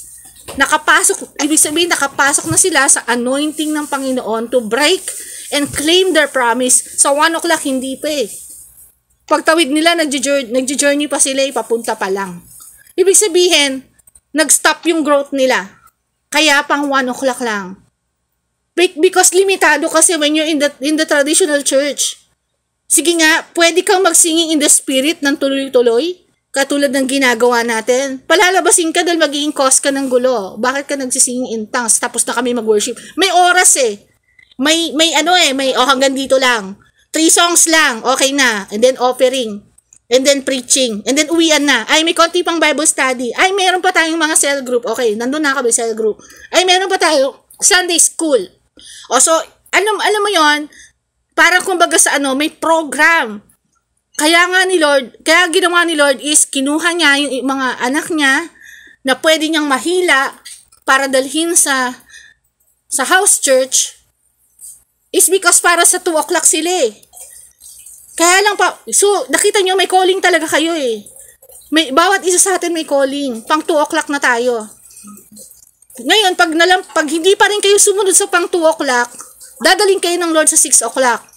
Ibig sabihin, nakapasok na sila sa anointing ng Panginoon to break and claim their promise. Sa 1 o'clock, hindi pa eh. Pagtawid nila, nagjo-journey pa sila, papunta pa lang. Ibig sabihin, nag-stop yung growth nila. Kaya pang 1 o'clock lang. Because limitado kasi when you're in the traditional church. Sige nga, pwede kang mag-singing in the spirit ng tuloy-tuloy. Katulad ng ginagawa natin. Palalabasin ka dahil magiging cause ka ng gulo. Bakit ka nagsisinging in tongues tapos na kami mag-worship? May oras eh. May hanggang dito lang. 3 songs lang, okay na. And then offering. And then preaching. And then uwian na. Ay, may konti pang Bible study. Ay, meron pa tayong mga cell group. Okay, nandun na kami cell group. Ay, meron pa tayo Sunday school. O so, alam mo yon, parang kumbaga sa may program. Kaya ginawa ni Lord is kinuha niya yung mga anak niya na pwede niyang mahila para dalhin sa house church is because para sa 2 o'clock sila eh. Kaya lang so nakita niyo may calling talaga kayo eh. Bawat isa sa atin may calling. Pang 2 o'clock na tayo. Ngayon, pag hindi pa rin kayo sumunod sa pang 2 o'clock, dadaling kayo ng Lord sa 6 o'clock.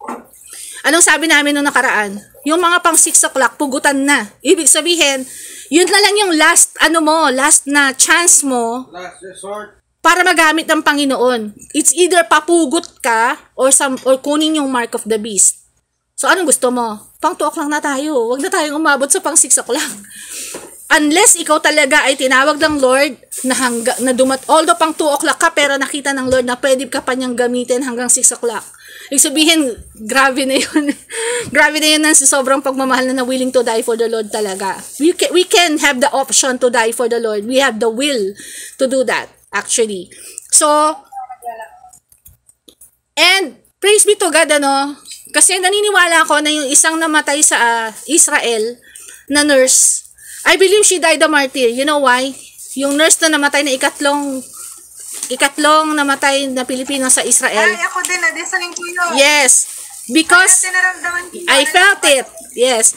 Anong sabi namin nung nakaraan? Yung mga pang 6 o'clock, pugutan na. Ibig sabihin, yun na lang yung last na chance mo, Last resort. para magamit ng Panginoon. It's either papugot ka, or kunin yung mark of the beast. So, anong gusto mo? Pang 2 o'clock na tayo. Huwag na tayong umabot sa pang 6 o'clock. Unless ikaw talaga ay tinawag ng Lord although pang 2 o'clock ka, pero nakita ng Lord na pwede ka pa niyang gamitin hanggang 6 o'clock. Ibig sabihin, grabe na yun. Grabe na yun ng sobrang pagmamahal na willing to die for the Lord talaga. We can have the option to die for the Lord. We have the will to do that, actually. So, and praise be to God, kasi naniniwala ako na yung isang namatay sa Israel na nurse, I believe she died a martyr. You know why? Yung nurse na namatay na ikatlong namatay na Pilipino sa Israel. Ay, ako din, nadisaling ko yun. Yes. Because I felt it. Yes.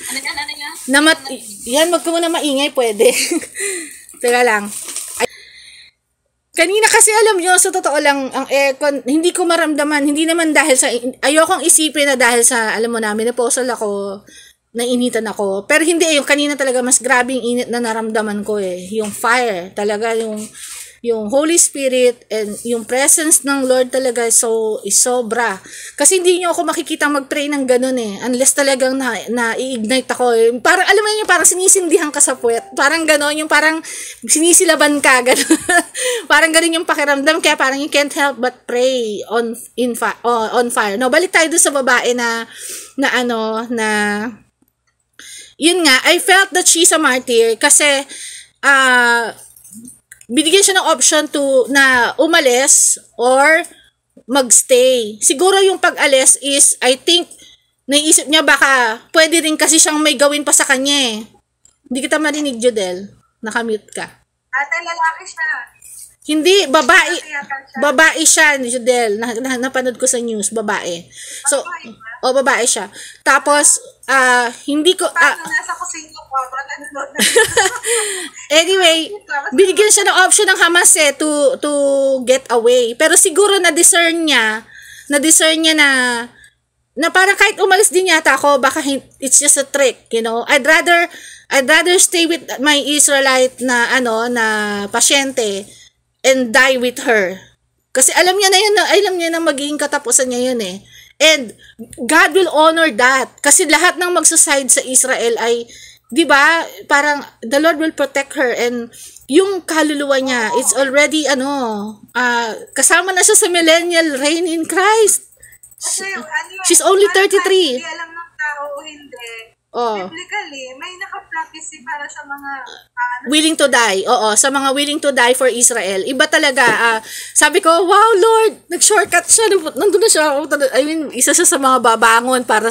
Yan, wag ko muna maingay, pwede. Teka lang. Kanina kasi alam nyo, sa totoo lang, ang aircon, hindi ko maramdaman, hindi naman dahil sa, ayokong isipin na dahil sa, alam mo na, menopausal ako, nainitan ako. Pero hindi, yung kanina talaga, mas grabe yung init na naramdaman ko eh. Yung fire, talaga yung Holy Spirit and yung presence ng Lord talaga is sobra. Kasi hindi nyo ako makikita mag-pray ng ganun eh. Unless talagang na-ignite ako eh. Parang, alam mo yun, parang sinisindihan ka sa puwet. Parang ganun, yung parang sinisilaban ka, ganun. Parang ganun yung pakiramdam. Kaya parang you can't help but pray on fire. No, balik tayo doon sa babae na yun nga, I felt that she's a martyr kasi, binigyan siya ng option na umalis or magstay. Siguro yung pag-alis is, I think, naisip niya baka pwede rin kasi siyang may gawin pa sa kanya eh. Hindi kita marinig, Jodel. Nakamute ka. Ate, lalaki siya. Hindi, babae siya, Jodel. Napanood ko sa news, babae. So, babae siya. Tapos, hindi ko... nasa kusina ko, anyway, binigyan siya ng option ng Hamas eh, to get away. Pero siguro na-discern niya na parang kahit umalis din yata ako, baka it's just a trick, you know. I'd rather stay with my Israelite na pasyente and die with her. Kasi alam niya na magiging katapusan niya yun eh. And God will honor that. Kasi lahat ng magsaside sa Israel ay, di ba, parang the Lord will protect her and yung kaluluwa niya, it's already, kasama na siya sa millennial reign in Christ. Kasi, She's only 33. Hindi alam ng tao o hindi. Biblically, may naka-prophecy para sa mga willing to die. Oo, sa mga willing to die for Israel. Iba talaga. Sabi ko, wow, Lord, nag-shortcut siya. Nandun na siya. I mean, isa siya sa mga babangon para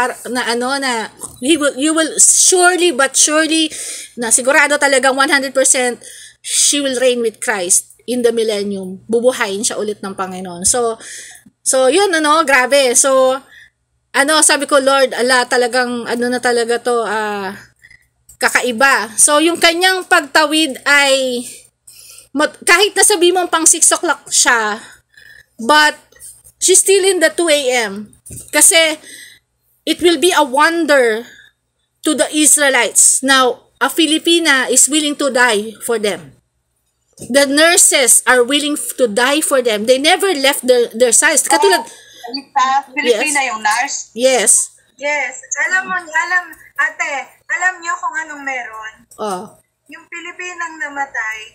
you will surely na sigurado talagang 100% she will reign with Christ in the millennium. Bubuhayin siya ulit ng Panginoon. So yun, grabe. So, sabi ko, Lord, talagang, na talaga to, kakaiba. So, yung kanyang pagtawid ay, kahit nasabi mo pang 6 o'clock siya, but, she's still in the 2 a.m. Kasi, it will be a wonder to the Israelites. Now, a Filipina is willing to die for them. The nurses are willing to die for them. They never left their sides. Katulad, Filipina yung nurse? Yes. Yes. Alam niyo kung anong meron? Yung Pilipinang namatay,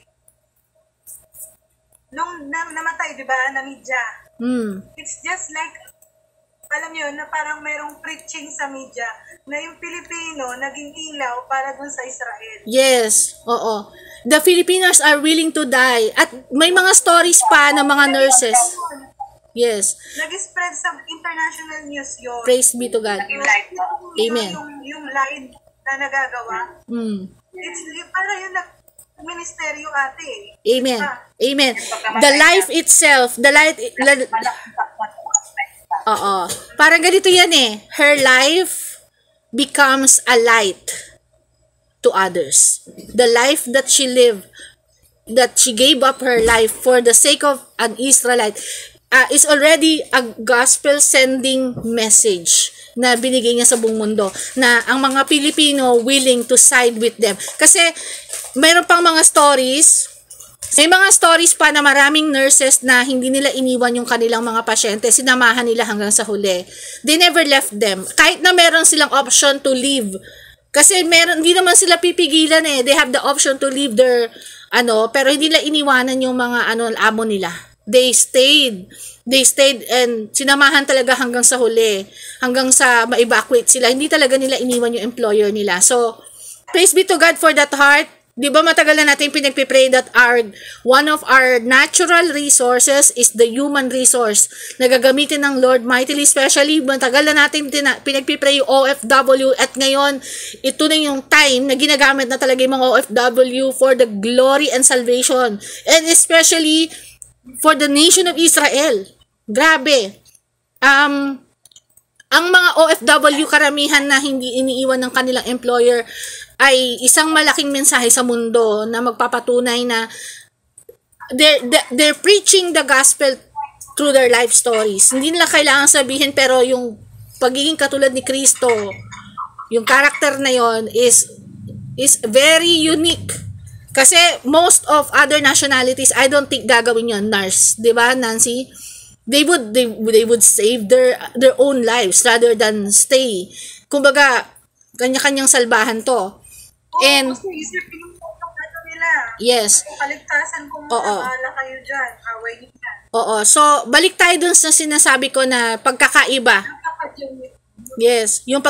nung namatay, di ba, na media. It's just like, alam niyo, na parang merong preaching sa media na yung Pilipino naging ilaw para dun sa Israel. Yes. Oo. The Filipinos are willing to die. At may mga stories pa ng mga nurses. Yes. Nag-spread sa international news yun. Praise be to God. Amen. Yung line na nagagawa. It's para yung ministeryo ate. Amen. Amen. The life itself, parang ganito yan eh. Her life becomes a light to others. The life that she lived, that she gave up her life for the sake of an Israelite, is already a gospel sending message na binigay niya sa buong mundo na ang mga Pilipino willing to side with them. Kasi mayroon pang mga stories, may mga stories pa na maraming nurses na hindi nila iniwan yung kanilang mga pasyente, sinamahan nila hanggang sa huli. They never left them. Kahit na meron silang option to leave. Kasi hindi naman sila pipigilan eh. They have the option to leave their pero hindi nila iniwanan yung mga amo nila. They stayed and sinamahan talaga hanggang sa huli, hanggang sa ma-evacuate sila. Hindi talaga nila iniwan yung employer nila. So, praise be to God for that heart. Di ba matagal na natin pinagpipray that one of our natural resources is the human resource na gagamitin ng Lord mightily, especially matagal na natin pinagpipray yung OFW at ngayon ito na yung time na ginagamit na talaga yung mga OFW for the glory and salvation, and especially for the nation of Israel. Grabe. Ang mga OFW karamihan na hindi iniiwan ng kanilang employer ay isang malaking mensahe sa mundo na magpapatunay na they're preaching the gospel through their life stories. Hindi nila kailangan sabihin, pero yung pagiging katulad ni Kristo, yung character na yon is very unique. Kasi most of other nationalities, I don't think gagawin yon, Nars, 'di ba, Nancy? They would save their own lives rather than stay. Kumbaga, kanya-kanyang salbahan to. And kasi isipin yung ano nila. yes. Yung kaligtasan kung bahala kayo dyan. Away niyo yan. Oo. So, balik tayo dun sa sinasabi ko na pagkakaiba. Napaka-genuine. Yes. Yung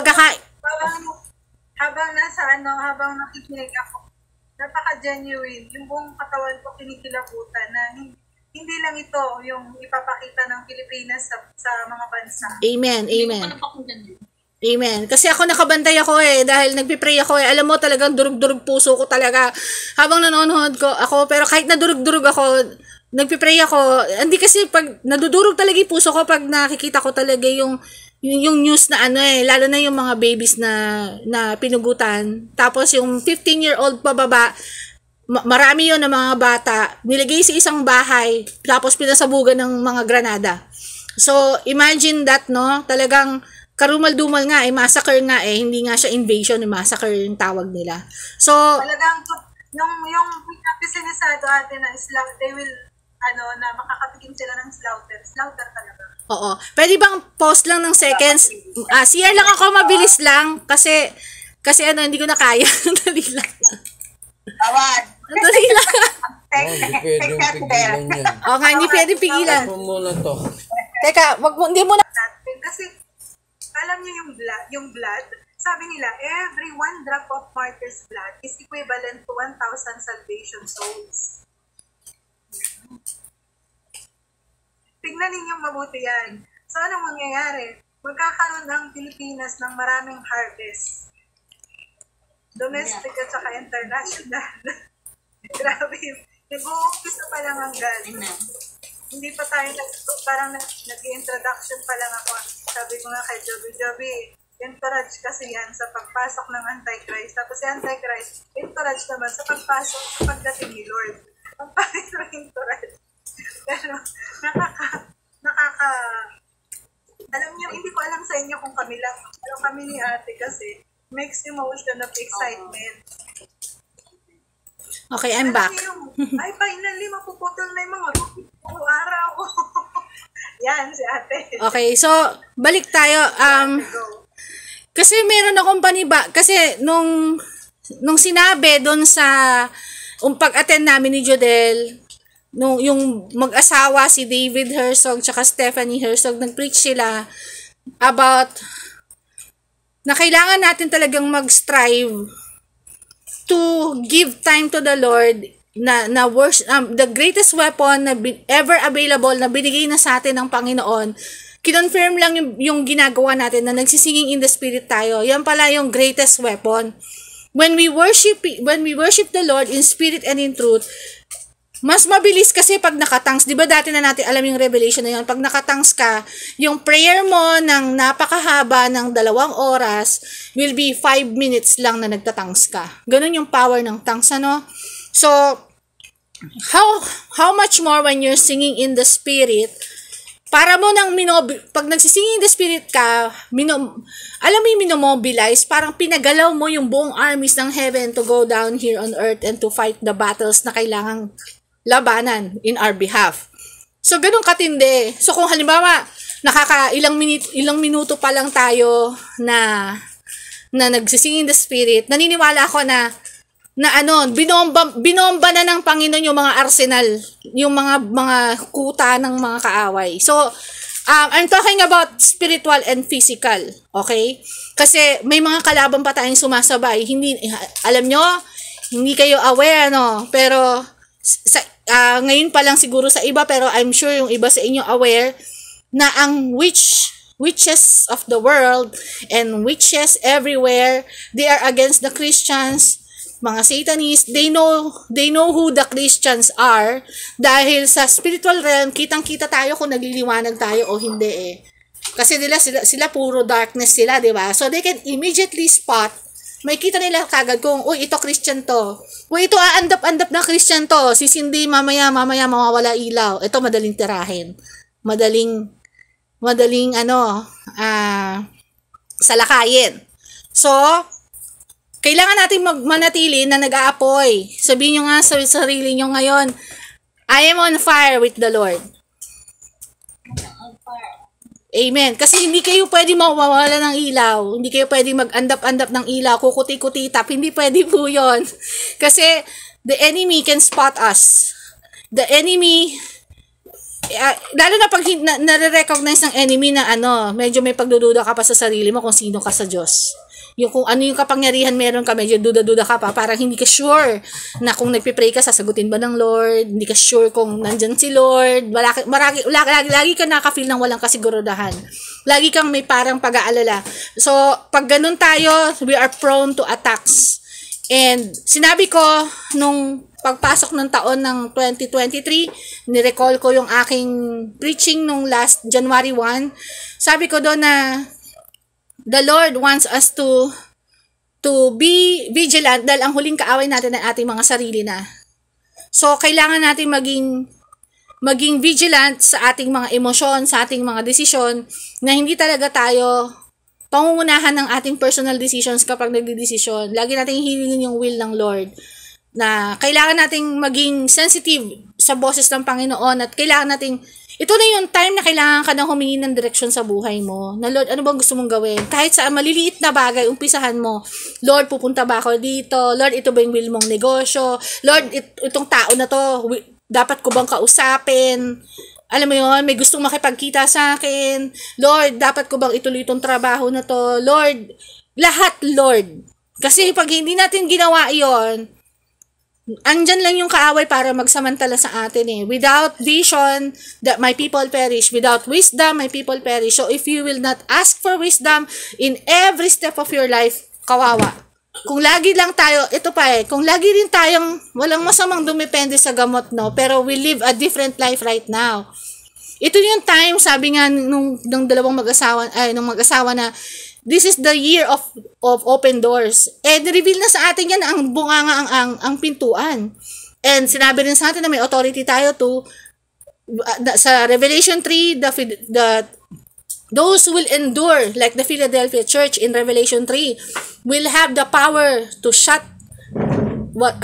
Habang nakikinig ako, napaka-genuine. Yung buong katawan ko kinikilabutan na hindi lang ito yung ipapakita ng Pilipinas sa mga bansa. Amen. Amen. Kasi ako nakabantay ako dahil nagpipray ako Alam mo, talagang durug-durug puso ko talaga habang nanonood ko ako. Pero kahit nadurug-durug ako, nagpipray ako. Hindi kasi pag nadudurog talaga yung puso ko pag nakikita ko talaga yung news na lalo na yung mga babies na pinugutan. Tapos yung 15-year-old pababa, marami yun na mga bata, nilagay sa isang bahay, tapos pinasabugan ng mga granada. So, imagine that, no? Talagang karumal-dumal nga, massacre nga hindi nga siya invasion, massacre yung tawag nila. So, talagang, yung sinisado atin na they will, na makakatigim sila ng slaughter talaga. Oo. Pwede bang pause lang ng seconds? Share lang ako, mabilis lang, kasi hindi ko na kaya. Dali lang. Tawad. Dali lang. Hindi pwedeng pigilan yan. Oo nga, hindi pwedeng pigilan. Ako muna to. Teka, hindi mo na. Kasi, alam niyo yung blood, sabi nila, every 1 drop of martyr's blood is equivalent to 1,000 salvation souls. Tingnan ninyong mabuti yan. So, anong mangyayari? Magkakaroon ng Pilipinas ng maraming harvest. Domestic at saka international. Grabe. Nag-uumpisa pa lang ang gas. Hindi pa tayo parang nag-introduction pa lang ako. Sabi ko nga kay Joby, encourage kasi yan sa pagpasok ng Antichrist. Tapos si Antichrist, encourage naman sa pagpasok sa pagdating ni Lord. Ang pangit ng encourage. Pero alam niyo, hindi ko alam sa inyo kung kami lang. Pero kami ni ate kasi, mixed emotion of excitement. Okay, I'm back. Ay, finally, mapuputol na yung mga araw. Yan, si ate. Okay, so, balik tayo. Kasi meron akong paniba. Kasi, nung sinabi doon sa pag-attend namin ni Jodel, yung mag-asawa, si David Herzog, tsaka Stephanie Herzog, nag-preach sila about na kailangan natin talagang mag-strive to give time to the Lord na worship, the greatest weapon na ever available na binigay na sa atin ng Panginoon. Kinonfirm lang yung ginagawa natin na nagsisinging in the spirit tayo. Yan pala yung greatest weapon. When we worship the Lord in spirit and in truth, mas mabilis kasi pag nakatangs. Di ba dati na natin alam yung revelation na yun? Pag nakatangs ka, yung prayer mo ng napakahaba ng 2 oras will be 5 minutes lang na nagtatangs ka. Ganun yung power ng tongues, ano? So, how much more when you're singing in the spirit, para mo nang pag nagsisinging in the spirit ka, alam mo yung minomobilize, parang pinagalaw mo yung buong armies ng heaven to go down here on earth and to fight the battles na kailangang labanan in our behalf. So, ganun katindi. So, kung halimbawa, ilang minuto pa lang tayo na nagsising in the spirit, naniniwala ako na binomba na ng Panginoon yung mga arsenal, yung mga kuta ng mga kaaway. So, I'm talking about spiritual and physical, okay? Kasi may mga kalaban pa tayong sumasabay. Alam nyo, hindi kayo aware, pero ngayon pa lang siguro sa iba, pero I'm sure yung iba sa inyo aware na ang witches of the world and witches everywhere, they are against the Christians, mga Satanists. They know who the Christians are dahil sa spiritual realm, kitang-kita tayo kung nagliliwanag tayo o hindi Kasi sila puro darkness sila, di ba? So they can immediately spot may kita nila kagad kung, uy, ito Christian to. Uy, ito aandap-andap na Christian to. Sisindi, mamaya mawawala ilaw. Ito madaling tirahin. Madaling salakayin. So, kailangan natin manatili na nag-aapoy. Sabihin nyo nga sa sarili nyo ngayon, I am on fire with the Lord. Amen. Kasi hindi kayo pwede mawawala ng ilaw. Hindi kayo pwede mag-andap-andap ng ilaw, kukuti-kutitap. Hindi pwede po yun. Kasi the enemy can spot us. The enemy, lalo na pag nare-recognize ng enemy na medyo may pagdududa ka pa sa sarili mo kung sino ka sa Diyos. Yung kung ano yung kapangyarihan meron ka, medyo duda-duda ka pa, parang hindi ka sure na kung nagpipray ka, sasagutin ba ng Lord, hindi ka sure kung nandyan si Lord, lagi ka nakaka-feel ng walang kasigurudahan. Lagi kang may parang pag-aalala. So, pag ganun tayo, we are prone to attacks. And sinabi ko, nung pagpasok ng taon ng 2023, nirecall ko yung aking preaching nung last January 1, sabi ko doon na the Lord wants us to be vigilant dahil ang huling kaaway natin ay ating mga sarili na. So, kailangan natin maging vigilant sa ating mga emosyon, sa ating mga desisyon, na hindi talaga tayo pangungunahan ng ating personal decisions kapag nagdidesisyon. Lagi natin hilingin yung will ng Lord. Na kailangan nating maging sensitive sa boses ng Panginoon at kailangan nating ito na yung time na kailangan ka nang humingi ng direksyon sa buhay mo. Na Lord, ano bang gusto mong gawin? Kahit sa maliliit na bagay, umpisahan mo. Lord, pupunta ba ako dito? Lord, ito ba yung will mong negosyo? Lord, itong tao na to, dapat ko bang kausapin? Alam mo yun, may gustong makipagkita sa akin. Lord, dapat ko bang ituloy itong trabaho na to? Lord, lahat, Lord. Kasi pag hindi natin ginawa yon, andyan lang yung kaaway para magsamantala sa atin eh. Without vision, that my people perish. Without wisdom, my people perish. So if you will not ask for wisdom in every step of your life, kawawa. Kung lagi lang tayo, ito pa kung lagi rin tayong, walang masamang dumepende sa gamot, no? Pero we live a different life right now. Ito yung time, sabi nga nung dalawang mag-asawa na, this is the year of open doors. And reveal na sa atin yan ang bunganga ang pintuan. And sinabi rin sa atin na may authority tayo to sa Revelation 3, those who will endure like the Philadelphia church in Revelation 3 will have the power to shut what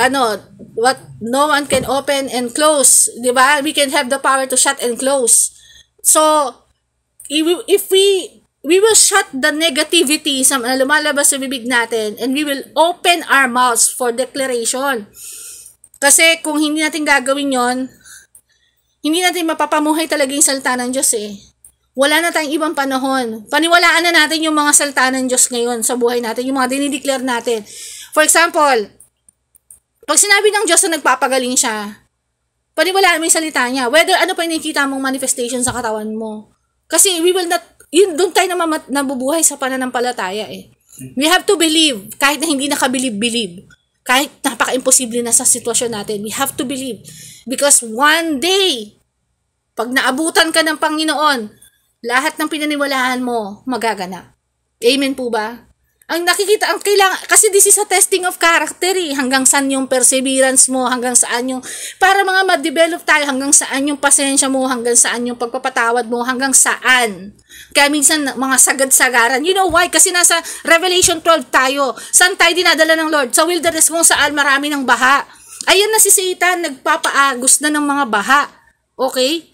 no one can open and close, 'di ba? We can have the power to shut and close. So if we will shut the negativity sa lumalabas sa bibig natin and we will open our mouths for declaration. Kasi kung hindi natin gagawin yon, hindi natin mapapamuhay talaga yung salita ng Diyos eh. Wala na tayong ibang panahon. Paniwalaan na natin yung mga salita ng Diyos ngayon sa buhay natin, yung mga dinideclare natin. For example, pag sinabi ng Diyos na nagpapagaling siya, paniwalaan mo yung salita niya. Whether ano pa yung nakikita mong manifestation sa katawan mo. Kasi we will not, doon tayo nabubuhay sa pananampalataya eh. We have to believe, kahit na hindi nakabilib-bilib. Kahit napaka-imposible na sa sitwasyon natin, we have to believe. Because one day, pag naabutan ka ng Panginoon, lahat ng pinaniwalaan mo, magaganap. Amen po ba? Ang nakikita, ang kailangan, kasi this is a testing of character eh. Hanggang saan yung perseverance mo, hanggang saan yung, para mga ma-develop tayo, hanggang saan yung pasensya mo, hanggang saan yung pagpapatawad mo, hanggang saan. Kaya minsan, mga sagad-sagaran. You know why? Kasi nasa Revelation 12 tayo. Saan tayo dinadala ng Lord? Sa wilderness kung saan marami ng baha. Ayan na si Satan, nagpapaagos na ng mga baha. Okay?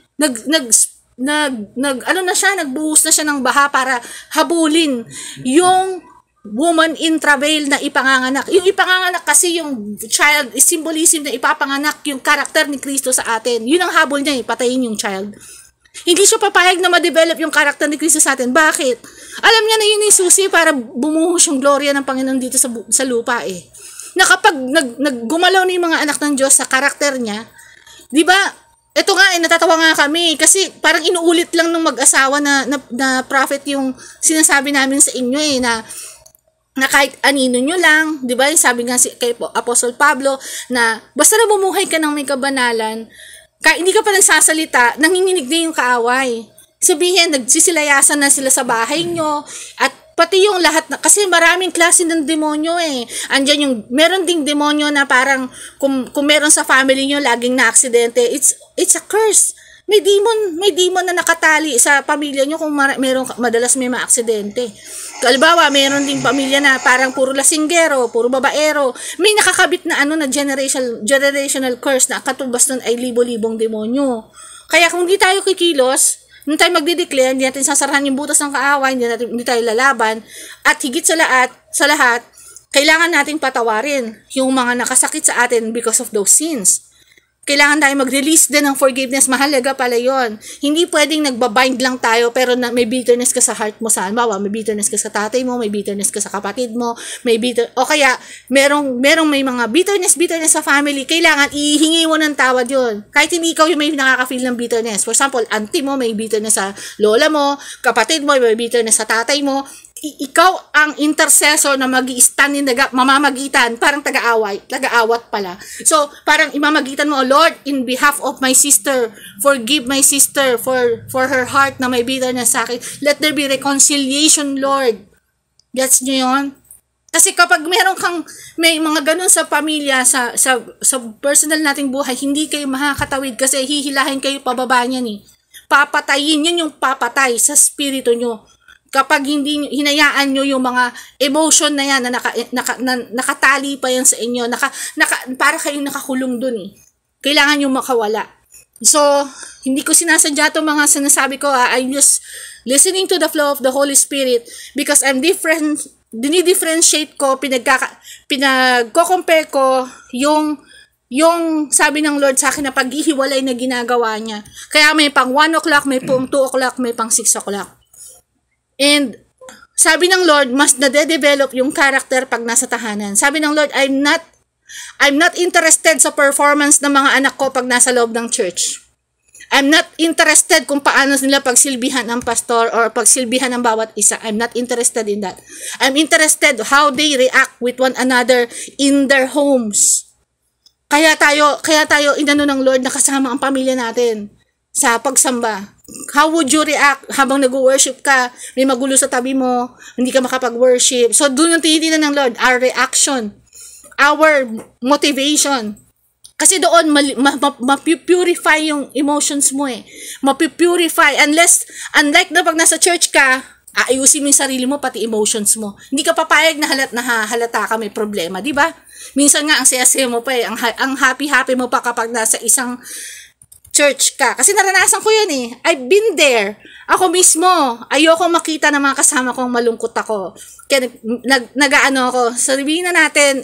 Nagbuhos na siya ng baha para habulin yung woman in travail na ipanganganak. Yung ipanganganak kasi yung child is symbolism na ipapanganak yung karakter ni Kristo sa atin. Yun ang habol niya eh, patayin yung child. Hindi siya papayag na ma-develop yung karakter ni Kristo sa atin. Bakit? Alam niya na yun yung susi para bumuhos yung gloria ng Panginoon dito sa lupa eh. Na kapag naggumalaw na yung mga anak ng Diyos sa karakter niya, di ba, ito nga, natatawa nga kami kasi parang inuulit lang ng mag-asawa na prophet yung sinasabi namin sa inyo eh, na kahit anino nyo lang, di ba? Sabi nga kay Apostle Pablo na basta na bumuhay ka ng may kabanalan, kahit hindi ka pa nanginginig na yung kaaway. Sabihin, nagsisilayasan na sila sa bahay nyo at Pati yung lahat na, kasi maraming klase ng demonyo eh. Andyan yung, meron ding demonyo na parang, kung meron sa family nyo, laging na-aksidente, it's a curse. May demon na nakatali sa pamilya nyo kung madalas may maaksidente. Halimbawa, meron ding pamilya na parang puro lasinggero, puro babaero. May nakakabit na na generational curse na katubas nun ay libo-libong demonyo. Kaya kung di tayo kikilos, hindi tayo magde-declare, hindi natin sasarahan yung butas ng kaaway, hindi tayo lalaban, at higit sa lahat, kailangan nating patawarin yung mga nakasakit sa atin because of those sins. Kailangan tayo mag-release din ng forgiveness. Mahalaga pala yon. Hindi pwedeng nagbabind lang tayo pero may bitterness ka sa heart mo. Saan ba? May bitterness ka sa tatay mo, may bitterness ka sa kapatid mo, o kaya merong may mga bitterness sa family. Kailangan ihingi mo ng tawad yon. Kahit hindi ikaw yung may nakaka-feel ng bitterness. For example, auntie mo may bitterness sa lola mo, kapatid mo may bitterness sa tatay mo. Ikaw ang intercessor na mag-i-stand in mamamagitan, parang taga-awat pala. So, parang imamagitan mo, Lord, in behalf of my sister, forgive my sister for her heart na may bitterness sa akin. Let there be reconciliation, Lord. Gets nyo yun? Kasi kapag may mga ganun sa pamilya, sa personal nating buhay, hindi kayo makakatawid kasi hihilahin kayo pababa niyan eh. Papatayin, yun yung papatay sa spirito nyo. Kapag hindi hinayaan nyo yung mga emotion na yan na nakatali pa yan sa inyo, para kayong nakakulong dun eh. Kailangan nyo makawala. So, hindi ko sinasadya itong mga sinasabi ko. I'm just listening to the flow of the Holy Spirit because I'm different. Dinidifferentiate ko, pinagko-compare ko yung sabi ng Lord sa akin na paghihiwalay na ginagawa niya. Kaya may pang 1 o'clock, may pang 2 o'clock, may pang 6 o'clock. And sabi ng Lord, mas nade-develop yung character pag nasa tahanan. Sabi ng Lord, I'm not interested sa performance ng mga anak ko pag nasa loob ng church. I'm not interested kung paano nila pagsilbihan ng pastor or pagsilbihan ng bawat isa. I'm not interested in that. I'm interested how they react with one another in their homes. Kaya tayo inano ng Lord na kasama ang pamilya natin sa pagsamba. How would you react habang nag-worship ka? May magulo sa tabi mo, hindi ka makapag-worship. So, doon yung tinitingnan ng Lord, our reaction, our motivation. Kasi doon, mapipurify yung emotions mo eh. Mapipurify. Unlike na pag nasa church ka, aayusin mo yung sarili mo, pati emotions mo. Hindi ka papayag na halata ka may problema, di ba? Minsan nga, ang saya-saya mo pa eh. Ang happy-happy mo pa kapag nasa isang church ka. Kasi naranasan ko yun eh. I've been there. Ako mismo, ayoko makita ng mga kasama kong malungkot ako. Kaya nag-ano ako. Sabihin na natin,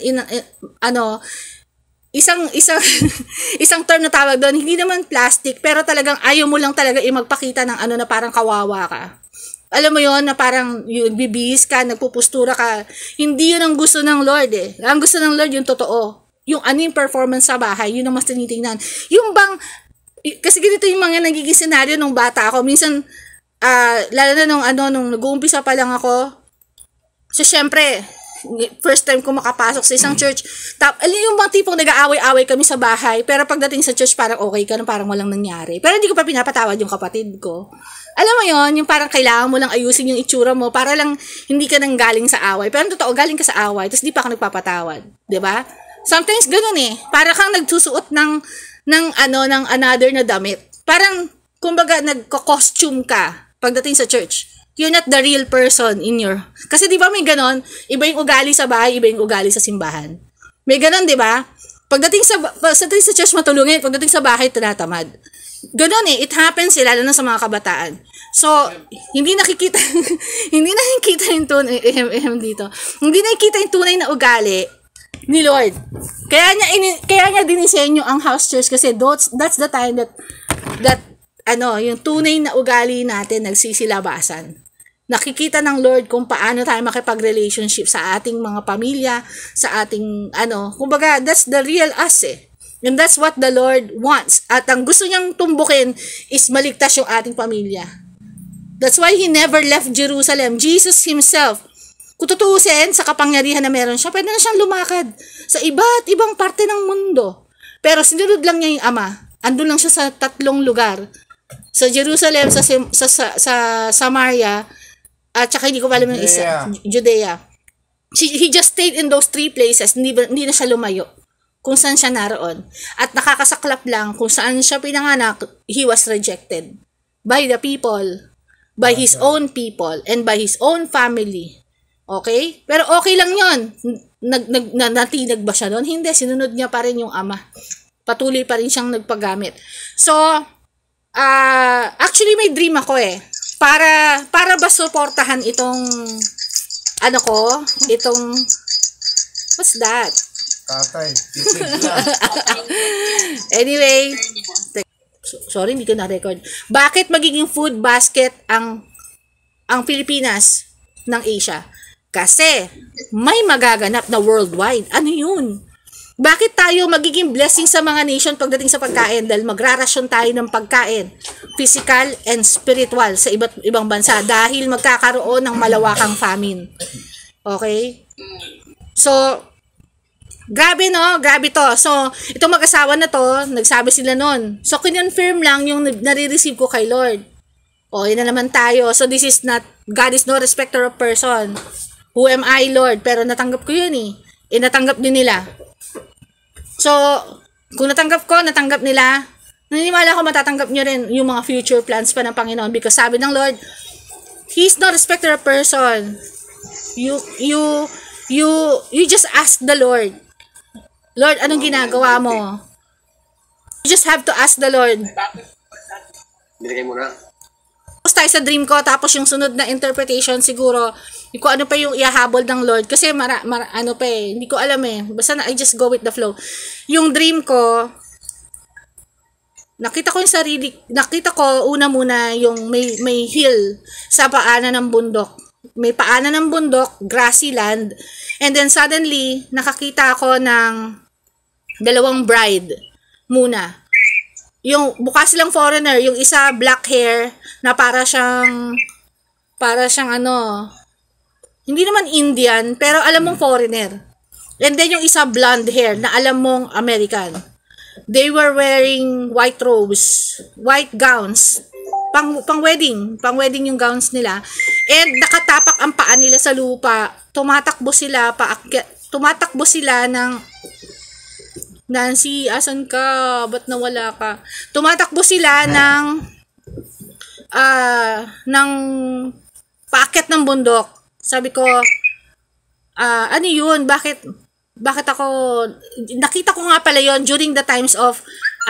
isang term na tawag doon, hindi naman plastic, pero talagang ayaw mo lang talaga magpakita ng na parang kawawa ka. Alam mo yon na parang bibihis ka, nagpupustura ka. Hindi yun ang gusto ng Lord eh. Ang gusto ng Lord yung totoo. Yung yung performance sa bahay, yun ang mas tinitingnan. Yung bang kasi ganito yung mga nagiging senaryo nung bata ako. Minsan, lalo na nung nag-uumpisa pa lang ako. So, syempre, first time ko makapasok sa isang church. Yung mga tipong nag-aaway-aaway kami sa bahay. Pero pagdating sa church, parang okay ka, parang walang nangyari. Pero hindi ko pa pinapatawad yung kapatid ko. Alam mo yon, yung parang kailangan mo lang ayusin yung itsura mo para lang hindi ka nang galing sa away. Pero totoo, galing ka sa away, tapos di pa ka nagpapatawad. Diba? Sometimes ganun eh. Para kang nagsusuot ng another na damit. Parang, kumbaga, nagko-costume ka pagdating sa church. You're not the real person in your... Kasi di ba may ganon? Iba yung ugali sa bahay, iba yung ugali sa simbahan. May ganon, di ba? Pagdating sa church matulungin, pagdating sa bahay, tinatamad. Ganon eh. It happens lalo na sa mga kabataan. So, hindi nakikita yung tunay dito. Hindi nakikita yung tunay na ugali ni Lord. Kaya niya dinisenyo ang house church kasi that's the time that yung tunay na ugali natin nagsisilabasan. Nakikita ng Lord kung paano tayo makipag-relationship sa ating mga pamilya, sa ating kumbaga that's the real us eh. And that's what the Lord wants. At ang gusto niyang tumbukin is maligtas yung ating pamilya. That's why He never left Jerusalem. Jesus Himself, kung tutuusin sa kapangyarihan na meron siya, pwede na siyang lumakad sa iba't ibang parte ng mundo. Pero sinunod lang niya yung Ama. Andun lang siya sa 3 lugar. Sa Jerusalem, sa Samaria, At saka hindi ko alam yung isa. Judea. He just stayed in those 3 places. Hindi na siya lumayo kung saan siya naroon. At nakakasaklap lang kung saan siya pinanganak, he was rejected by the people, by his own people, and by his own family. Okay? Pero okay lang yun. Natinag ba siya doon? Hindi. Sinunod niya pa rin yung ama. Patuloy pa rin siyang nagpagamit. So, actually may dream ako para ba suportahan itong what's that? Tatay. Anyway, sorry, hindi ko na-record. Bakit magiging food basket ang Pilipinas ng Asia? Kasi may magaganap na worldwide. Ano yun? Bakit tayo magiging blessing sa mga nation pagdating sa pagkain? Dahil magrarasyon tayo ng pagkain, physical and spiritual sa iba't ibang bansa dahil magkakaroon ng malawakang famine. Okay? So, grabe no? Grabe to. So, itong mag-asawa na to, nagsabi sila nun. So, kinonfirm lang yung nare-receive ko kay Lord. O, yun na naman tayo. So, this is not, God is no respecter of person. Who am I, Lord? Pero natanggap ko yun natanggap din nila. So, kung natanggap nila, naniniwala ko matatanggap nyo rin yung mga future plans pa ng Panginoon because sabi ng Lord, He's no respecter of person. You just ask the Lord, Lord, anong ginagawa mo? You just have to ask the Lord. Binigay mo na. Tapos tayo sa dream ko, tapos yung sunod na interpretation siguro, kung ano pa yung iahabol ng Lord. Kasi hindi ko alam Basta I just go with the flow. Yung dream ko, nakita ko una muna yung may hill sa paanan ng bundok. May paanan ng bundok, grassy land. And then suddenly, nakakita ako ng 2 bride muna. Yung bukas silang foreigner, yung isa black hair na para siyang hindi naman Indian, pero alam mong foreigner. And then yung isa blonde hair na alam mong American. They were wearing white robes, white gowns, pang wedding yung gowns nila. And nakatapak ang paa nila sa lupa. Tumatakbo sila ng Nancy, asan ka? Ba't nawala ka? Tumatakbo sila ng paakyat ng bundok. Sabi ko, ano yun? Bakit ako, nakita ko nga pala yun during the times of,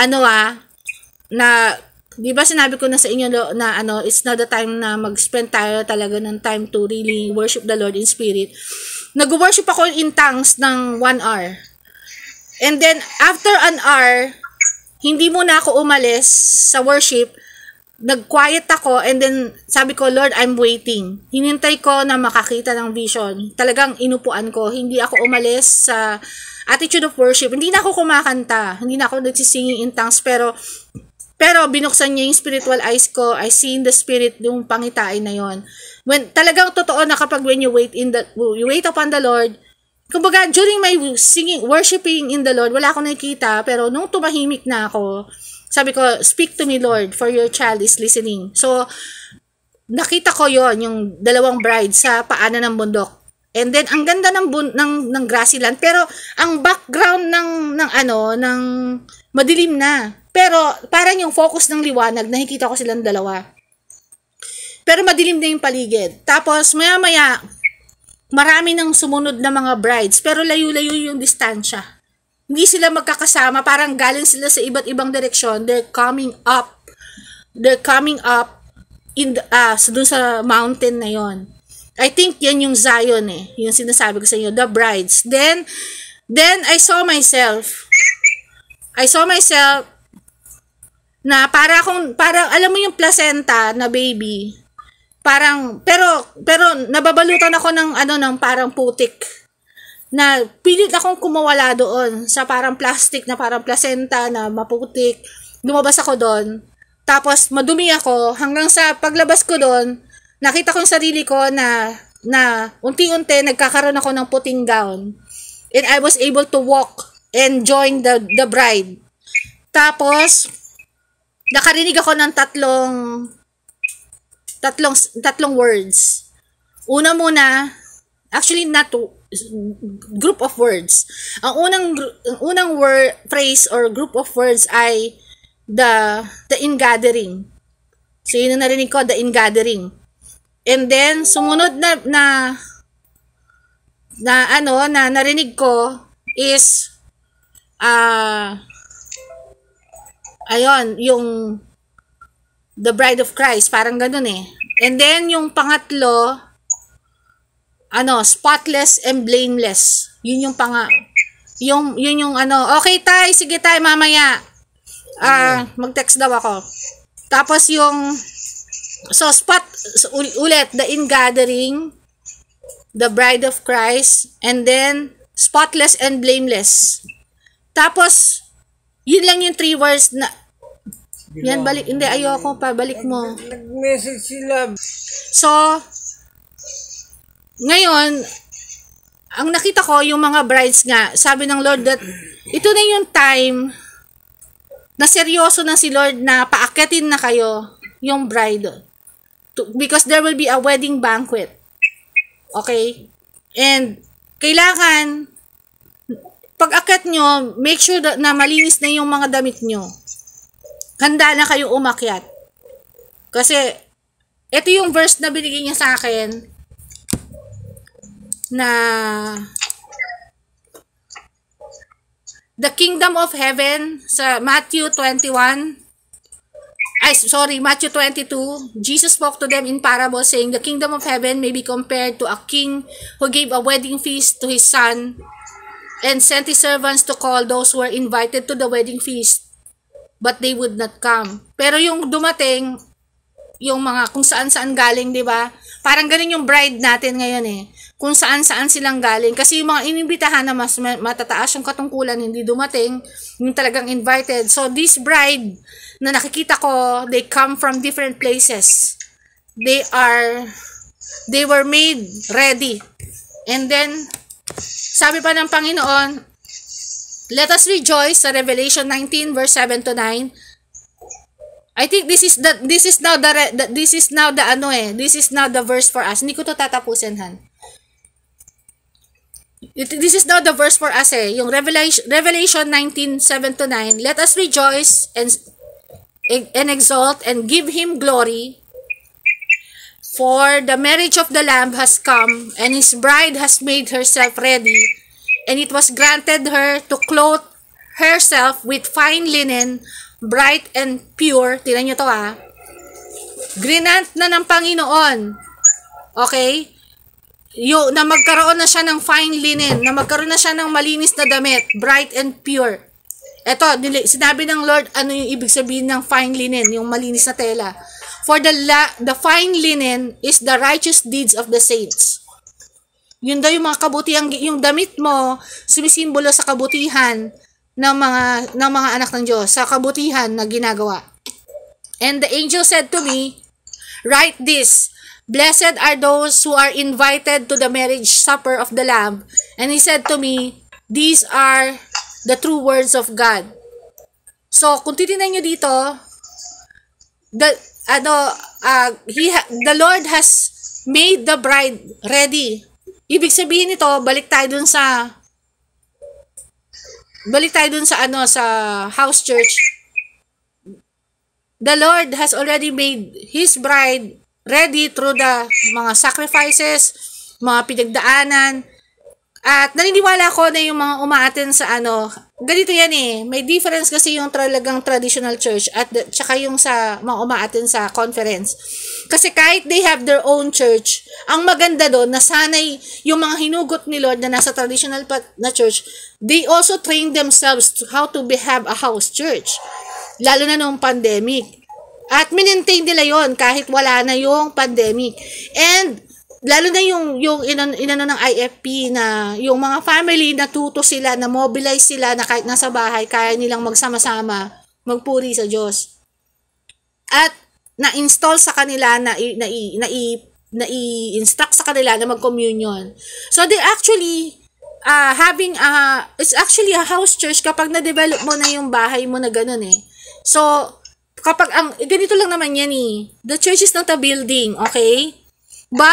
na, di ba sinabi ko na sa inyo na it's not the time na mag-spend tayo talaga ng time to really worship the Lord in spirit. Nag-worship ako in tongues ng 1 hour. And then, after an hour, hindi muna ako umalis sa worship, nag-quiet ako, and then, sabi ko, Lord, I'm waiting. Hinintay ko na makakita ng vision. Talagang inupuan ko. Hindi ako umalis sa attitude of worship. Hindi na ako kumakanta. Hindi na ako nagsisinging in tongues, pero binuksan niya yung spiritual eyes ko. I see in the spirit yung pangitain na yon. When, talagang totoo na kapag when you wait upon the Lord, kumbaga, during my worshiping in the Lord, wala akong nakikita, pero nung tumahimik na ako, sabi ko, speak to me, Lord, for your child is listening. So, nakita ko yon yung 2 brides sa paanan ng bundok. And then, ang ganda ng grassy land, pero ang background ng madilim na. Pero, parang yung focus ng liwanag, nakikita ko silang 2. Pero madilim na yung paligid. Tapos, maya-maya, marami nang sumunod na mga brides, pero layo-layo yung distansya. Hindi sila magkakasama, parang galing sila sa iba't ibang direksyon. They're coming up in dun sa mountain na yon. I think yan yung Zion yung sinasabi ko sa inyo, the brides. Then I saw myself na parang alam mo yung placenta na baby. Pero nababalutan ako ng parang putik. Na pilit akong kumawala doon sa parang plastic na parang placenta na maputik. Lumabas ako doon. Tapos madumi ako hanggang sa paglabas ko doon, nakita ko yung sarili ko na unti-unti nagkakaroon ako ng puting gown. And I was able to walk and join the bride. Tapos nakarinig ako ng tatlong words. Una muna, actually not to, group of words. Ang unang word, phrase or group of words ay the ingathering. So yun ang narinig ko, the ingathering. And then sumunod na narinig ko is ayun, yung the bride of Christ, parang ganun eh. And then yung pangatlo, spotless and blameless. Yun yung okay tay, sige tay, mamaya. Mag-text daw ako. Tapos yung, ulit, the ingathering, the bride of Christ, and then, spotless and blameless. Tapos, yun lang yung 3 words na, yan, balik, hindi, ayoko pa, balik mo. Nag-message sila. So, ngayon, ang nakita ko, yung mga brides nga, sabi ng Lord that, ito na yung time, na seryoso na si Lord na paakyatin na kayo, yung bride. Because there will be a wedding banquet. Okay? And, kailangan, pag akyat nyo, make sure na malinis na yung mga damit nyo. Handa na kayo umakyat. Kasi, ito yung verse na binigay niya sa akin, na, the kingdom of heaven, sa Matthew 22, Jesus spoke to them in parable, saying, the kingdom of heaven may be compared to a king who gave a wedding feast to his son and sent his servants to call those who were invited to the wedding feast, but they would not come. Pero yung dumating, yung mga kung saan-saan galing, di ba? Parang ganun yung bride natin ngayon eh. Kung saan-saan silang galing. Kasi yung mga inimbitahan na mas matataas yung katungkulan, hindi dumating, yung talagang invited. So, this bride na nakikita ko, they come from different places. They were made ready. And then, sabi pa ng Panginoon, let us rejoice sa Revelation 19 verse 7 to 9. I think this is now the verse for us. Hindi ko to tatapusin, Han. This is now the verse for us eh. Yung Revelation 19, 7 to 9. Let us rejoice and exalt and give him glory. For the marriage of the Lamb has come, and his bride has made herself ready. And it was granted her to clothe herself with fine linen, bright and pure. Tingnan nyo to ha. Grinant na ng Panginoon. Okay? Na magkaroon na siya ng fine linen, na magkaroon na siya ng malinis na damit, bright and pure. Ito, sinabi ng Lord, ano yung ibig sabihin ng fine linen, yung malinis na tela. For the fine linen is the righteous deeds of the saints. Yun daw yung mga kabutihan, yung damit mo, sumisimbolo sa kabutihan ng mga anak ng Diyos, sa kabutihan na ginagawa. And the angel said to me, write this, blessed are those who are invited to the marriage supper of the Lamb. And he said to me, these are the true words of God. So, kung titignan nyo dito, the Lord has made the bride ready. Ibig sabihin nito, balik tayo dun sa sa house church. The Lord has already made his bride ready through the mga sacrifices, mga pinagdaanan. At naniniwala ko na yung mga umaaten sa ganito yan eh. May difference kasi yung talagang traditional church at tsaka yung sa mga umaaten sa conference. Kasi kahit they have their own church, ang maganda doon na sanay yung mga hinugot ni Lord na nasa traditional na church, they also train themselves to how to have a house church. Lalo na noong pandemic. At minentain nila yon kahit wala na yung pandemic. And lalo na yung inano ng IFP na yung mga family natuto sila, na mobilize sila na kahit nasa bahay kaya nilang magsama-sama magpuri sa Diyos. At na-install sa kanila na-instruct sa kanila na mag-communion. So they actually it's actually a house church kapag na-develop mo na yung bahay mo na ganun eh. So kapag ganito lang naman yan eh. The church is not a building, okay? But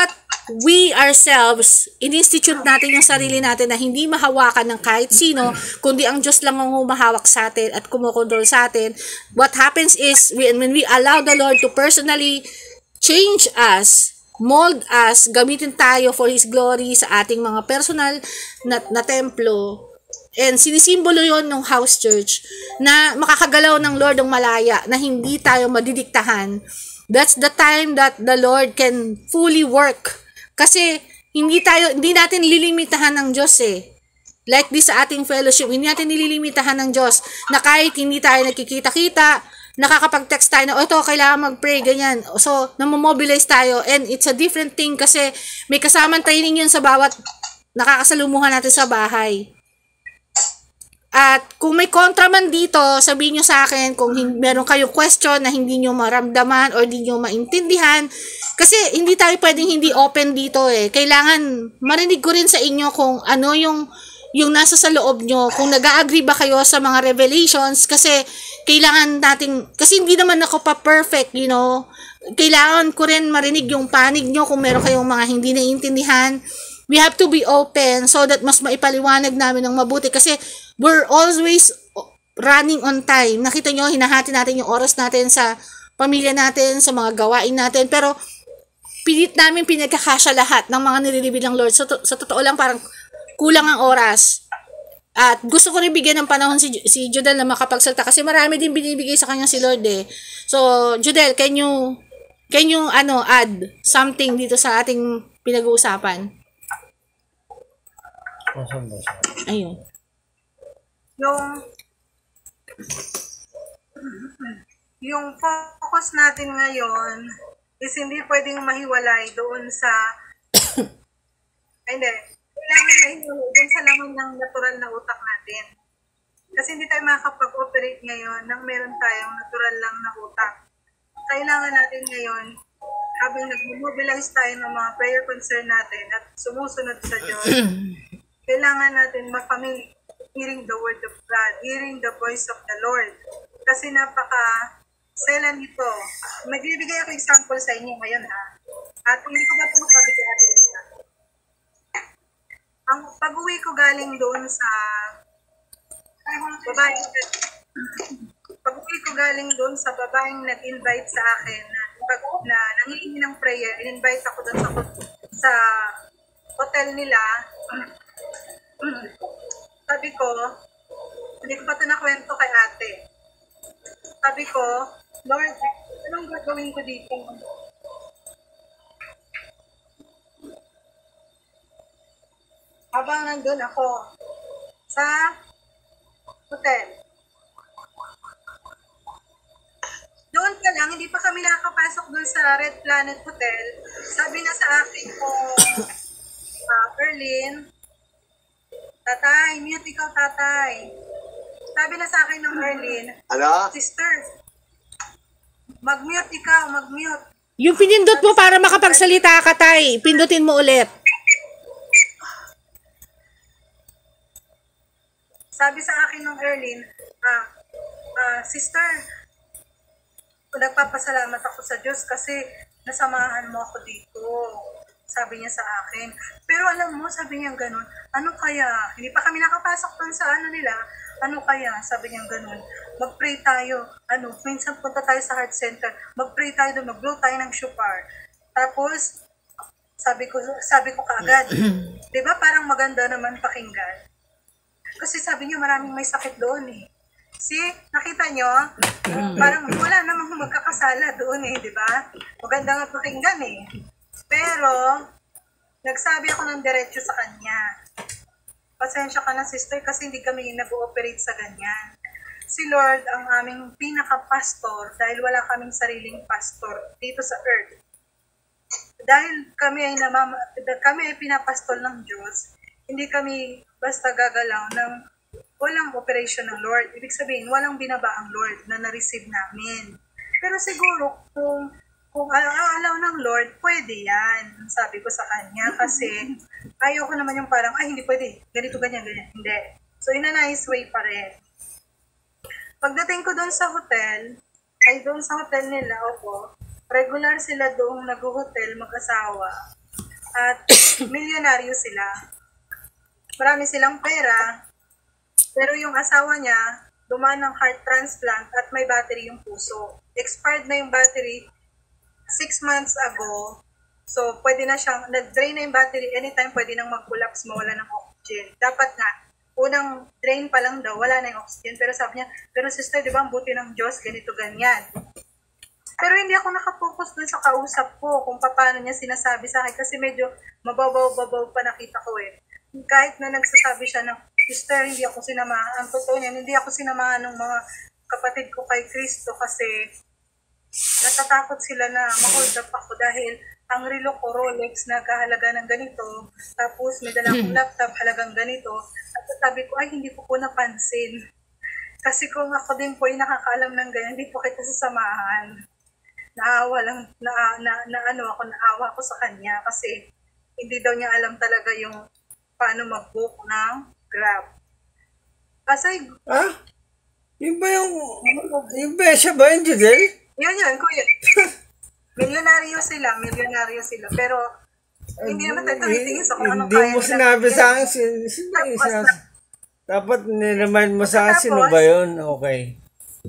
we ourselves, in-institute natin yung sarili natin na hindi mahawakan ng kahit sino, kundi ang Diyos lang ang humahawak sa atin at kumokontrol sa atin. What happens is, when we allow the Lord to personally change us, mold us, gamitin tayo for His glory sa ating mga personal na templo, and sinisimbolo yon ng house church na makakagalaw ng Lord ng malaya, na hindi tayo madidiktahan. That's the time that the Lord can fully work. Kasi hindi natin lilimitahan ng Diyos eh. Like this sa ating fellowship, hindi natin nililimitahan ng Diyos na kahit hindi tayo nagkikita-kita, nakakapag-text tayo na, ito, kailangan mag-pray, ganyan. So, namomobilize tayo. And it's a different thing kasi may kasamang training yun sa bawat nakakasalumuhan natin sa bahay. At kung may kontra man dito, sabihin nyo sa akin kung meron kayong question na hindi nyo maramdaman or hindi nyo maintindihan. Kasi hindi tayo pwedeng hindi open dito eh. Kailangan marinig ko rin sa inyo kung ano yung nasa sa loob nyo, kung nag-agree ba kayo sa mga revelations, kasi kailangan natin, kasi hindi naman ako pa perfect, you know, kailangan ko rin marinig yung panig nyo kung meron kayong mga hindi naiintindihan. We have to be open so that mas maipaliwanag namin ng mabuti, kasi we're always running on time. Nakita nyo, hinahati natin yung oras natin sa pamilya natin, sa mga gawain natin, pero pilit namin pinagkakasya lahat ng mga nililibid ng Lord. Sa totoo lang, parang kulang ang oras. At gusto ko rin bigyan ng panahon si Judel na makapagsalta kasi marami din binibigay sa kanya si Lord eh. So, Judel, can you add something dito sa ating pinag-uusapan? Ayun. Yung focus natin ngayon is hindi pwedeng mahiwalay doon sa kailangan mahiwalay doon sa laman ng natural na utak natin. Kasi hindi tayo makakapag-operate ngayon nang meron tayong natural lang na utak. Kailangan natin ngayon, habang nag-mobilize tayo ng mga prayer concern natin at sumusunod sa Diyos, kailangan natin mapamili hearing the word of God, hearing the voice of the Lord. Kasi napaka-selan nito. Magbibigay ako example sa inyo ngayon ha. At hindi ko ba ito masabi kay Ate Lisa? Ang pag-uwi ko galing doon sa babaeng nag-invite sa akin na nangihingi ng prayer, in-invite ako doon sa hotel nila. Sabi ko, hindi ko pa ito nakwento kay ate. Sabi ko, Lord, anong gagawin ko dito? Habang nandun ako sa hotel. Doon pa lang, hindi pa kami nakapasok doon sa Red Planet Hotel. Sabi na sa akin ko, Erlyn, tatay, mute ikaw, tatay. Sabi na sa akin ng Erlyn, Ano? sister, mag-mute ikaw, mag-mute. Yung pinindot mo para makapagsalita ka, tay, pindutin mo ulit. Sabi sa akin ng Erlyn, sister, nagpapasalamat ako sa Diyos kasi nasamahan mo ako dito. Sabi niya sa akin. Pero alam mo, sabi niya ganun, ano kaya? Hindi pa kami nakapasok dun sa nila. Ano kaya? Sabi niya ganun. Mag-pray tayo. Minsan punta tayo sa heart center. Mag-pray tayo doon. Mag-blow tayo ng shofar. Tapos, sabi ko kaagad, di ba parang maganda naman pakinggan? Kasi sabi niya maraming may sakit doon eh. See, nakita nyo? Parang wala namang magkakasala doon eh, di ba? Maganda nga pakinggan eh. Pero, nagsabi ako ng diretso sa kanya. Pasensya ka na sister kasi hindi kami nag-ooperate sa ganyan. Si Lord ang aming pinaka-pastor dahil wala kaming sariling pastor dito sa earth. Dahil kami ay pinapastol ng Diyos, hindi kami basta gagalaw ng walang operation ng Lord. Ibig sabihin, walang binaba ang Lord na na-receive namin. Pero siguro, kung alaw ng Lord, pwede yan. Sabi ko sa kanya kasi ayoko naman yung parang, hindi pwede. Ganito, ganyan. Hindi. So, in a nice way pa rin. Pagdating ko doon sa hotel, doon sa hotel nila ako, regular sila doon nag-hotel mag-asawa. At milyonaryo sila. Marami silang pera, pero yung asawa niya, dumaan ng heart transplant at may battery yung puso. Expired na yung battery 6 months ago. So, pwede na siyang, nag-drain na yung battery, anytime pwede nang mag-collapse, mawala ng oxygen. Dapat nga, unang drain pa lang daw, wala na yung oxygen. Pero sabi niya, pero sister, di ba, ang buti ng Diyos, ganito, ganyan. Pero hindi ako nakapokus dun sa kausap ko kung paano niya sinasabi sa akin kasi medyo mababaw-babaw pa nakita ko eh. Kahit na nagsasabi siya ng, sister, hindi ako sinamahan. Ang totoo niyan, hindi ako sinamahan ng mga kapatid ko kay Kristo kasi natatakot sila na ma-hold up ako dahil ang relo ko Rolex na kahalaga ng ganito, tapos may dala akong laptop halagang ganito, at sabi ko, ay hindi ko po napansin. Kasi kung ako din po ay nakakaalam ng ganyan, hindi po kita sasamahan. Naawa lang, naawa ako sa kanya kasi hindi daw niya alam talaga yung paano mag-book ng Grab. Kasi, Yung ba siya ba yung Judel? yun, kuya. Milyonaryo sila, pero hindi naman tayo tumitingin sa kung anong Hindi kaya mo nila. sinabi sa akin, dapat niremind mo sa akin, sino ba yun? Okay.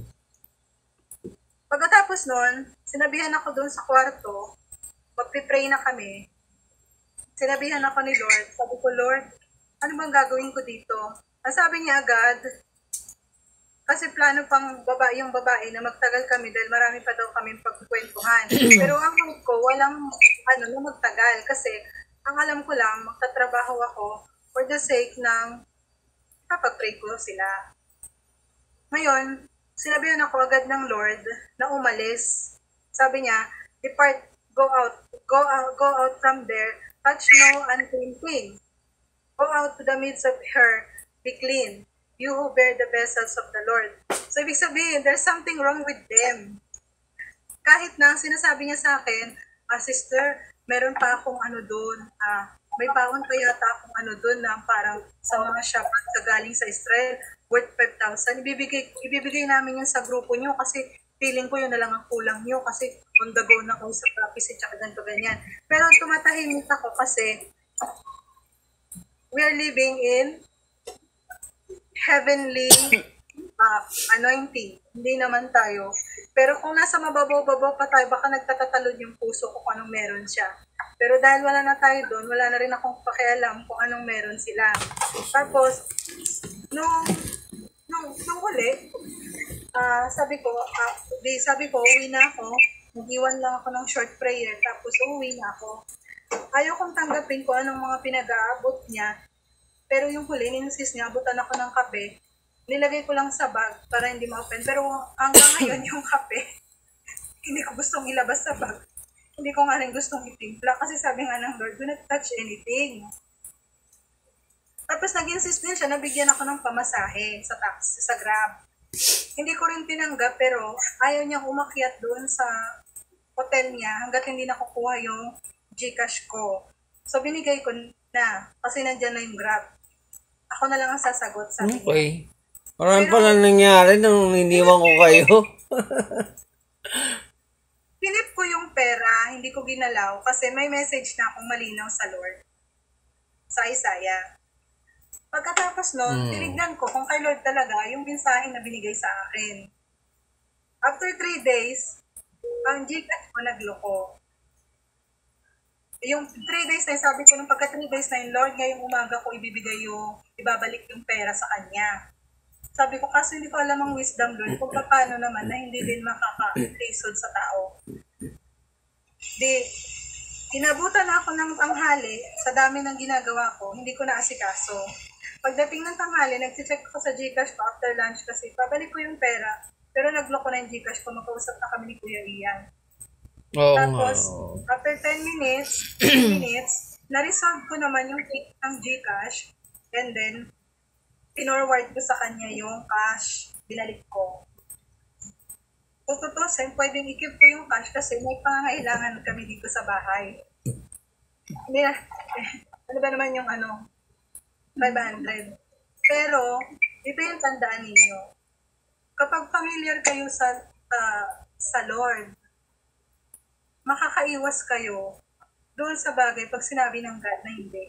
Pagkatapos nun, sinabihan ako doon sa kwarto, magpipray na kami. Sinabihan ako ni Lord, sabi ko, Lord, ano bang gagawin ko dito? Ang sabi niya agad, kasi plano pang yung babae na magtagal kami dahil marami pa daw kami pagkukwentuhan. Pero ang hope ko, walang na magtagal kasi ang alam ko lang, magtatrabaho ako for the sake ng kapag-pray ko sila. Ngayon, sinabihan ako agad ng Lord na umalis. Sabi niya, depart, go out from there, touch no unclean thing. Go out to the midst of her, be clean. You who bear the vessels of the Lord. So, ibig sabihin, there's something wrong with them. Kahit na sinasabi niya sa akin, sister, meron pa akong doon, may baon pa yata akong doon na parang sa mga shop na galing sa Israel, worth 5,000. Ibibigay namin yan sa grupo nyo kasi feeling ko yun na lang ang kulang nyo kasi on the go na kayo sa prophecy tsaka ganito ganyan. Pero tumatahimik ako kasi we are living in heavenly anointing. Hindi naman tayo. Pero kung nasa mababaw-babaw pa tayo, baka nagtatatalon yung puso ko kung anong meron siya. Pero dahil wala na tayo doon, wala na rin akong pakialam kung anong meron sila. Tapos, nung huli, sabi ko, uwi na ako. Nag-iwan lang ako ng short prayer, tapos uwi na ako. Ayaw kong tanggapin kung anong mga pinag-aabot niya. Pero yung huli, insist niya, abutan ako ng kape. Nilagay ko lang sa bag para hindi ma-open. Pero hanggang ngayon yung kape, hindi ko gustong ilabas sa bag. Hindi ko nga rin gustong itimpla kasi sabi nga ng Lord, do not touch anything. Tapos nag-insist din siya, nabigyan ako ng pamasahe sa taxi, sa Grab. Hindi ko rin tinanggap pero ayaw niyang umakyat doon sa hotel niya hanggat hindi nakukuha yung Gcash ko. So binigay ko na kasi nandyan na yung Grab. Ako na lang ang sasagot, sabi niya. Okay. Parang pala nangyari nung iniwan ko kayo. Pinip ko yung pera, hindi ko ginalaw kasi may message na akong malinaw sa Lord. Sa Isaiah. Pagkatapos nun, tinignan ko kung kay Lord talaga yung mensahe na binigay sa akin. After 3 days, ang Gcash ko nagloko. Yung 3 days na sabi ko, nung pagka 3 days na yung Lord, ngayong umaga ko ibabalik yung pera sa Kanya. Sabi ko, kaso hindi ko alam ang wisdom, Lord, kung paano naman na hindi din makaka-resod sa tao. Inabutan na ako ng tanghali, sa dami ng ginagawa ko, hindi ko naasikaso. Pagdating ng tanghali, nag-check ko sa Gcash ko after lunch kasi babalik ko yung pera, pero nagloko na yung Gcash ko, magkausap na kami ni Kuya Ian. Tapos, after 10 minutes, na-resolve ko naman yung take ng Gcash, and then, pinorward ko sa kanya yung cash, binalik ko. Tututusin, pwedeng i-keep ko yung cash kasi may pangangailangan kami dito sa bahay. Hindi na, ano ba naman yung 500. Pero, ito yung tandaan ninyo. Kapag familiar kayo sa Lord, makakaiwas kayo doon sa bagay pag sinabi ng God na hindi.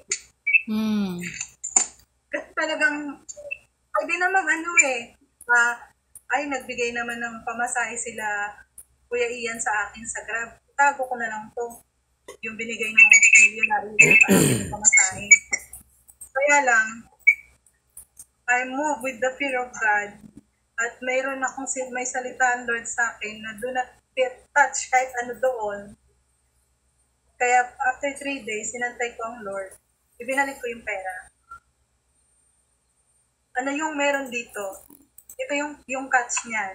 Kasi talagang, pwede namang ay nagbigay naman ng pamasahe sila, Kuya Ian sa akin sa Grab. Tago ko na lang to. Yung binigay ng milyonaryo sa akin ng pamasahe. Kaya lang, I move with the fear of God. At mayroon akong may salitaan Lord sa akin na do not touch kahit ano doon. Kaya after 3 days, sinantay ko ang Lord. Ibinalik ko yung pera. Ano yung meron dito? Ito yung catch niyan.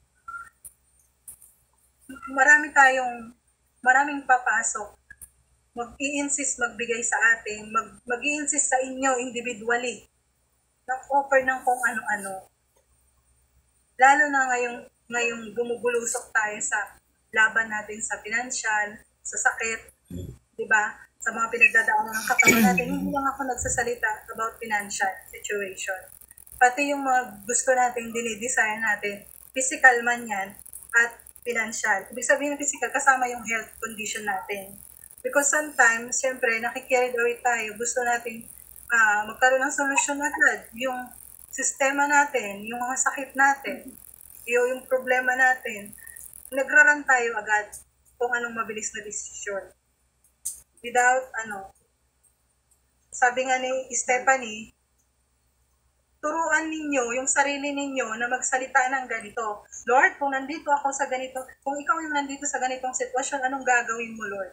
Maraming papasok. Mag-i-insist magbigay sa atin. Mag-i-insist sa inyo individually. Nag-offer ng kung ano-ano. Lalo na ngayong bumubulusok tayo sa laban natin sa financial, sa sakit, di ba? Sa mga pinagdadaanan ng katawan natin, hindi lang ako nagsasalita about financial situation. Pati yung mga gusto natin, dinidesire natin, physical man yan, at financial. Ibig sabihin ng physical, kasama yung health condition natin. Because sometimes, syempre, nakikarried away tayo, gusto natin magkaroon ng solusyon agad. Yung sistema natin, yung mga sakit natin, yung problema natin, nagraran tayo agad kung anong mabilis na desisyon. Without, sabi nga ni Stephanie, turuan ninyo yung sarili ninyo na magsalita ng ganito. Lord, kung nandito ako sa ganito, kung ikaw yung nandito sa ganitong sitwasyon, anong gagawin mo, Lord?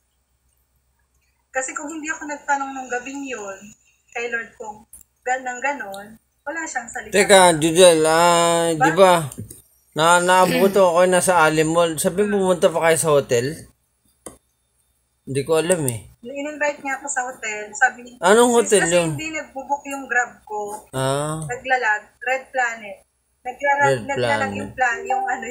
Kasi kung hindi ako nagtanong ng gabing yun, kay Lord kung ganon, wala siyang salita. Teka, Judel, di ba? Naabuto ako na sa Alim Mall. Sabi pumunta pa kayo sa hotel? Hindi ko alam eh. In-invite niya ako sa hotel. Sabi niya, anong hotel kasi yun? hindi nagbo-book yung Grab ko. Naglalag, Red Planet. Naglalag yung planet.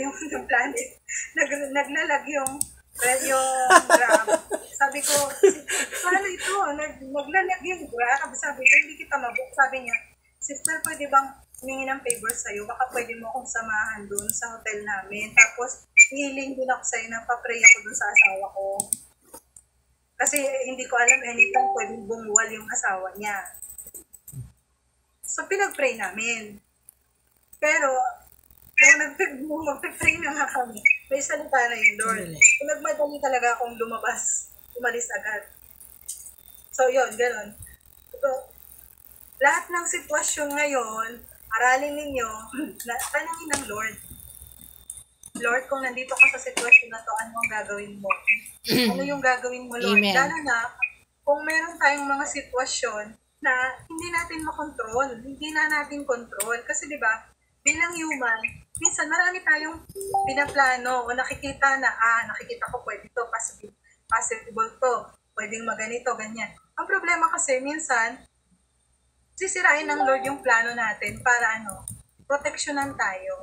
Naglalag yung Grab. Sabi ko, paano ito? Naglalag yung Grab. Sabi ko, hindi kita mabook. Sabi niya, sister, pwede bang humingi ng favor sa'yo? Baka pwede mo akong samahan doon sa hotel namin. Tapos, hiling din ako sa'yo na papray ako doon sa asawa ko. Kasi hindi ko alam anytime pwedeng bumuwal yung asawa niya. So, pinag-pray namin. Pero, kung mag-pray na nga kami, may salita na yung Lord. Nagmadali talaga akong umalis agad. So, yun, gano'n. So, lahat ng sitwasyon ngayon, aralin ninyo, tanangin ng Lord. Lord, kung nandito ka sa sitwasyon na to, ano ang gagawin mo? Ano yung gagawin mo, Lord? Amen. Lalo na, kung meron tayong mga sitwasyon na hindi natin makontrol, hindi na natin control. Kasi di ba, bilang human, minsan marami tayong pinaplano o nakikita ko pwede to, possible to, pwedeng maganito, ganyan. Ang problema kasi, minsan, sisirain ng Lord yung plano natin para proteksyonan tayo.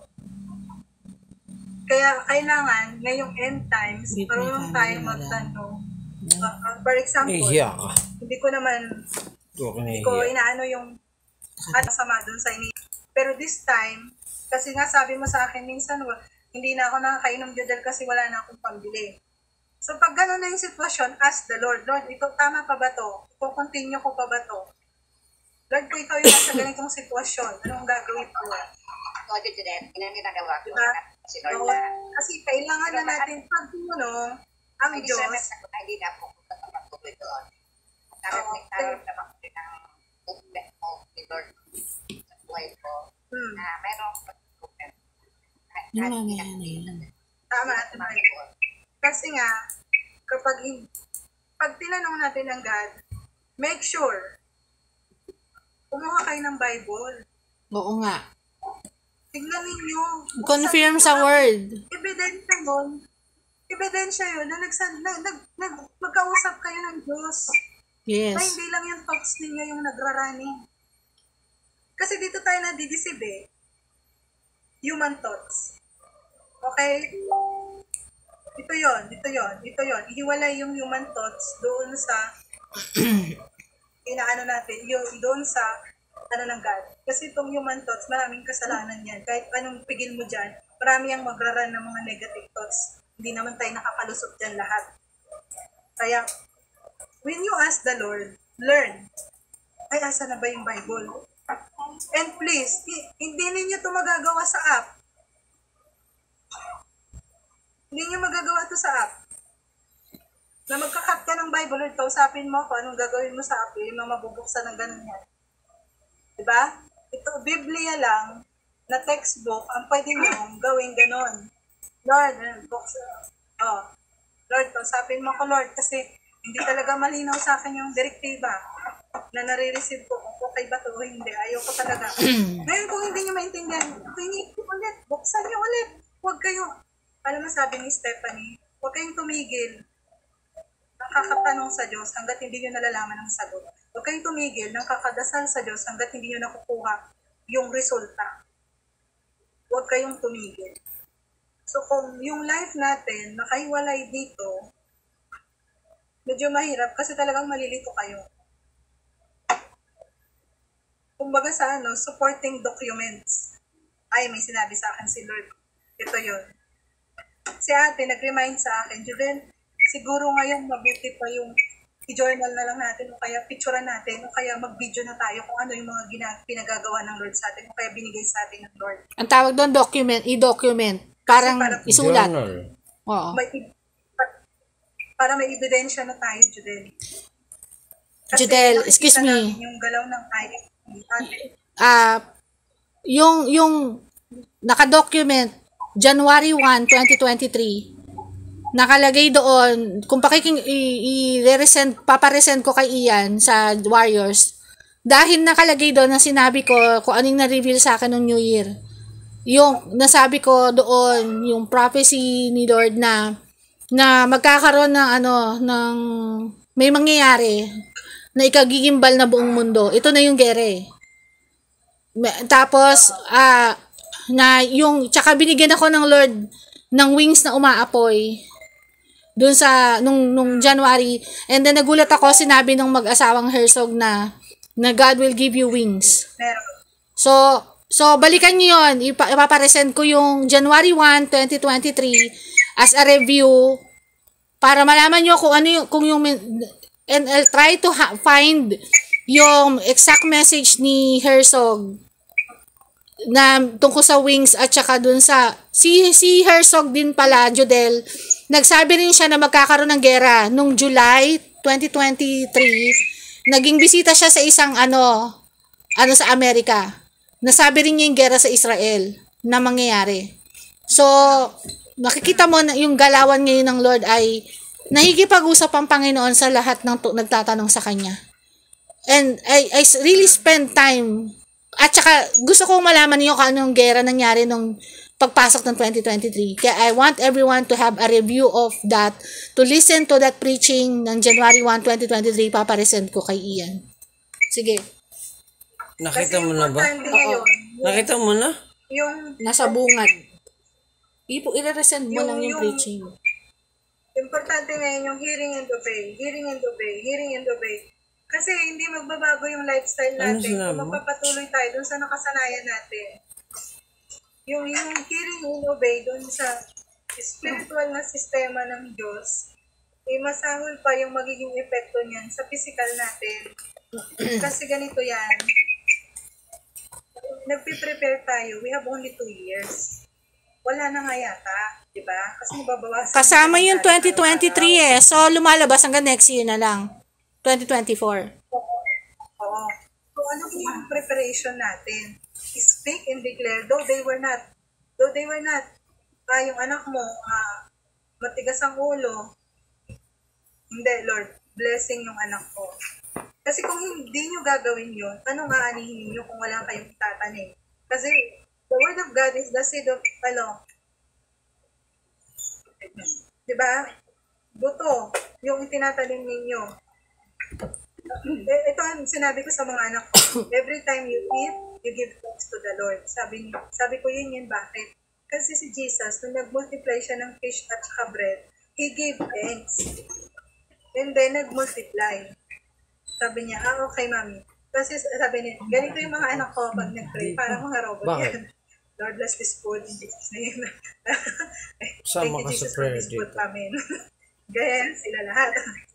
Kaya kailangan, ngayong end times, marunong tayong magtanong. For example, hindi ko inaano yung sama dun sa ini. Pero this time, kasi nga sabi mo sa akin minsan, hindi na ako nakakainom Jodel kasi wala na akong pambili. So pag gano'n na yung sitwasyon, ask the Lord, Lord, ito tama pa ba to? Continue ko pa ba to? Lord, kung ikaw yung nasa ganitong sitwasyon, anong gagawin ko? Diba? Kasi kailangan na natin pagtulong ang Diyos. Hindi na po pagpatuloy doon. Nagkaroon naman ko din ng movement mo ni Lord sa buhay ko na mayroong pagpatuloy. Tama. Kasi nga, pag tinanong natin ng God, make sure, kumuha kayo ng Bible. Oo nga. Tignan ninyo. Confirm sa word. Ebidensya yun na magkausap kayo ng Diyos. Yes. Na hindi lang yung thoughts ninyo yung nagrarunning. Kasi dito tayo nadideceive human thoughts. Okay? Ito yon. Ihiwalay yung human thoughts doon sa doon sa ng God. Kasi itong human thoughts, maraming kasalanan yan. Kahit anong pigil mo dyan, marami ang magraran ng mga negative thoughts. Hindi naman tayo nakakalusot dyan lahat. Kaya, when you ask the Lord, learn. Ay, asa na ba yung Bible? And please, hindi ninyo to magagawa sa app. Hindi nyo magagawa to sa app. Na magkakat ka ng Bible, Lord, kausapin mo kung anong gagawin mo sa app, yung mga mabubuksan ng ganun yan. Diba? Ito, Biblia lang, na textbook, ang pwede nyo gawin ganun. Lord, Lord, kausapin mo ko, Lord, kasi hindi talaga malinaw sa akin yung direktiba na nare-receive ko kung okay ba to o hindi. Ayaw ko talaga. Ngayon, kung hindi nyo maintindihan, tingin ko ulit, buksan nyo ulit. Huwag kayo, alam mo sabi ni Stephanie, huwag kayong tumigil. Nakakatanong sa Diyos hanggat hindi nyo nalalaman ang sagot. Huwag kayong tumigil ng kakadasal sa Diyos hanggat hindi nyo nakukuha yung resulta. Huwag kayong tumigil. So kung yung life natin nakahiwalay dito, medyo mahirap kasi talagang malilito kayo. Kumbaga sa supporting documents. Ay, may sinabi sa akin si Lord. Ito yun. Si ate nag-remind sa akin, Juden, siguro ngayon mabuti pa yung i-journal na lang natin o kaya picturean natin o kaya mag-video na tayo kung ano yung mga pinagagawa ng Lord sa atin o kaya binigay sa atin ng Lord. Ang tawag doon, i-document. Parang isulat. Oo. Para may ebidensya na tayo, Judel. Judel, excuse me. Yung galaw ng ate. Yung naka-document, January 1, 2023, nakalagay doon, kung paparesend ko kay Ian sa Warriors, dahil nakalagay doon na sinabi ko kung anong na-reveal sa akin ng New Year. Yung nasabi ko doon, yung prophecy ni Lord na magkakaroon ng may mangyayari na ikagigimbal na buong mundo. Ito na yung gere. Tapos, tsaka binigyan ako ng Lord ng wings na umaapoy doon sa, nung January. And then, nagulat ako, sinabi ng mag-asawang Herzog na God will give you wings. So, balikan nyo yun. Ipaparesend ko yung January 1, 2023 as a review para malaman nyo kung ano and I'll try to find yung exact message ni Herzog na tungkol sa wings at saka dun sa si Herzog din pala, Jodel, nagsabi rin siya na magkakaroon ng gera nung July 2023. Naging bisita siya sa isang sa Amerika. Nasabi rin niya yung gera sa Israel na mangyayari. So, nakikita mo na yung galawan ngayon ng Lord ay nahikipag-usap ang Panginoon sa lahat ng nagtatanong sa Kanya. And I really spend time. At saka, gusto kong malaman niyo kung anong gera nangyari nung pagpasok ng 2023. Kaya I want everyone to have a review of that, to listen to that preaching ng January 1, 2023, paparesend ko kay Ian. Sige. Nakita mo na ba? Oo. Nakita mo na? Yung nasa bungad. I-resend mo lang yung preaching. Importante ngayon yung hearing and obey. Hearing and obey. Hearing and obey. Kasi hindi magbabago yung lifestyle natin kung magpapatuloy tayo dun sa nakasanayan natin. Yung hearing and obey dun sa spiritual na sistema ng Diyos, masahol pa yung magiging epekto niyan sa physical natin. Kasi ganito yan. Nagpe-prepare tayo. We have only 2 years. Wala na nga yata. Diba? Kasi mababawasan. Kasama yung 2023 So, lumalabas hanggang next year na lang. 2024. Oo. So, ano yung preparation natin? Speak and declare. Though they were not, yung anak mo, matigas ang ulo, hindi, Lord, blessing yung anak ko. Kasi kung hindi nyo gagawin yun, anong aanihin nyo kung wala kayong tatanim? Kasi the word of God is the seed of, diba? Buto, yung itinatanim ninyo. Ito ang sinabi ko sa mga anak ko. Every time you eat, you give thanks to the Lord. Sabi ko yun, bakit? Kasi si Jesus, nung nag-multiply siya ng fish at saka bread, He gave thanks. And then, nag-multiply. Sabi niya, okay, mami. Kasi sabi niya, ganito yung mga anak ko pag nag-pray, parang mga robot yan. Lord, bless this food in Jesus' name. Thank you, Jesus, for this food, amen. Ganyan sila lahat. So,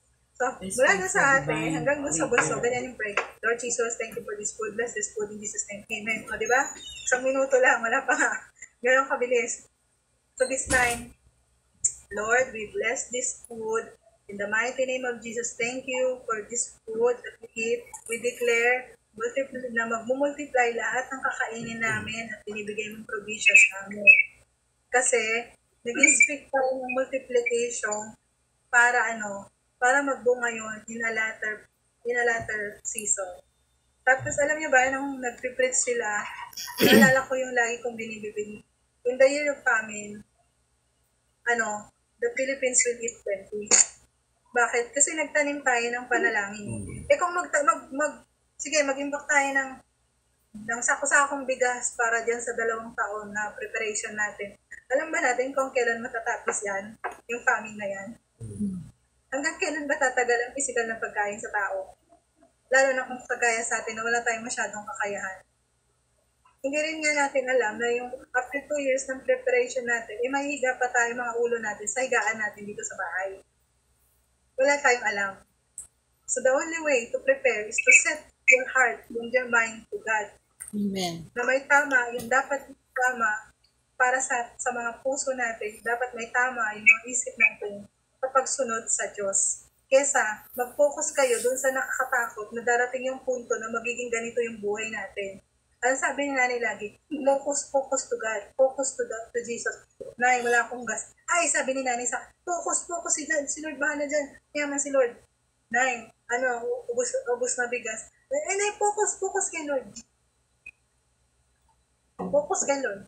So, mula na sa ate, hanggang dun sa bunso, ganyan yung pray. Lord Jesus, thank you for this food. Bless this food in Jesus' name. Amen. O, di ba? Isang minuto lang, wala pa nga. Ganyan kabilis. So, this time, Lord, we bless this food. In the mighty name of Jesus, thank you for this food that we eat. We declare na mag-multiply lahat ng kakainin namin at binibigay mong provision sa amin. Kasi, nag-speak tayo ng multiplication para para magbunga yun in a latter season. Tapos, alam niyo ba, nung nag-preach sila, naalala ko yung lagi kong binibigay. In the year of famine, the Philippines will eat plenty. Bakit? Kasi nagtanim tayo ng panalangin. Kung mag-imbak tayo ng sako-sakong bigas para dyan sa 2 taon na preparation natin. Alam ba natin kung kailan matatapos yan? Yung famine na yan? Hanggang kailan ba tatagal ang physical na pagkain sa tao? Lalo na kung kagaya sa atin na wala tayong masyadong kakayahan. Hindi rin nga natin alam na yung after 2 years ng preparation natin, mahihiga pa tayo mga ulo natin sa higaan natin dito sa bahay. Wala tayong alam. So the only way to prepare is to set your heart, your mind to God. Amen. Na may tama, yung dapat tama para sa mga puso natin, dapat may tama yung mga isip natin sa pagsunod sa Diyos. Kesa mag-focus kayo dun sa nakakatakot na darating yung punto na magiging ganito yung buhay natin. Ang sabi ni Nanay lagi, focus to God, focus to Jesus. Nay, wala akong gas. Ay, sabi ni Nanay sa focus si Lord bahala dyan. Yaman si Lord. Nay, ubus na bigas. Nay, focus kay Lord. Focus kay Lord.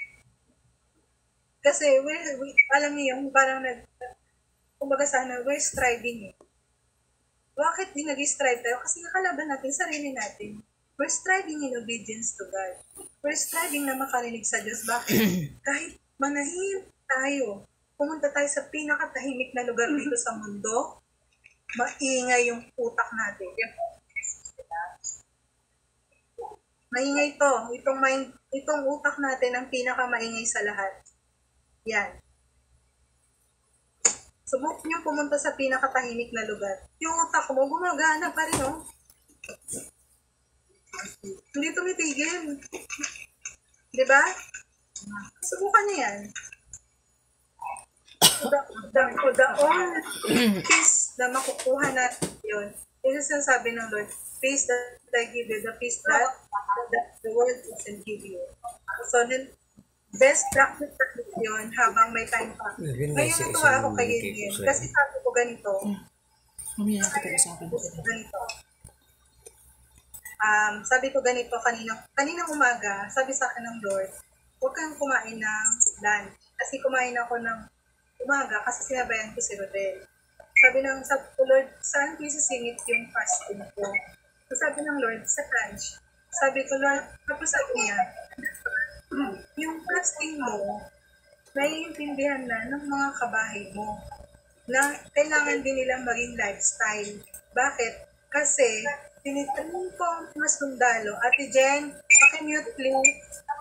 Kasi, alam niyo yung parang kumbaga sana, we're striving eh. Bakit di nag-strive tayo? Kasi nakalaban natin sarili natin. We're striving in obedience to God. We're striving na makarinig sa Diyos. Bakit? Kahit manahin tayo, pumunta tayo sa pinakatahimik na lugar dito sa mundo, maingay yung utak natin. Maingay to. Itong utak natin ang pinakamaingay sa lahat. Yan. Subok niyo pumunta sa pinakatahimik na lugar. Yung utak mo, gumagana pa rin, oh. Hindi tumitigil. Diba? Subukan niya yan. The only peace na makukuha natin yun, yun yung sinasabi ng Lord, peace that I give you, the peace that the world doesn't give you. So then, best practice yun habang may time pa. Ngayon natuwa ako kay Yen. Kasi sabi ko ganito. Sabi ko ganito kaninang umaga, sabi sa akin ng Lord, huwag kang kumain ng lunch. Kasi kumain ako ng umaga kasi sinabayan ko si Rodel. Sabi ko, Lord, saan ko isisingit yung fasting ko? So sabi ng Lord, sa lunch. Sabi ko, Lord, tapos sabi niya, yung fasting mo, naiintindihan na ng mga kabahay mo na kailangan din nilang maging lifestyle. Bakit? Kasi, tinitanong ko ang mga sundalo. Ate Jen, pakimute please.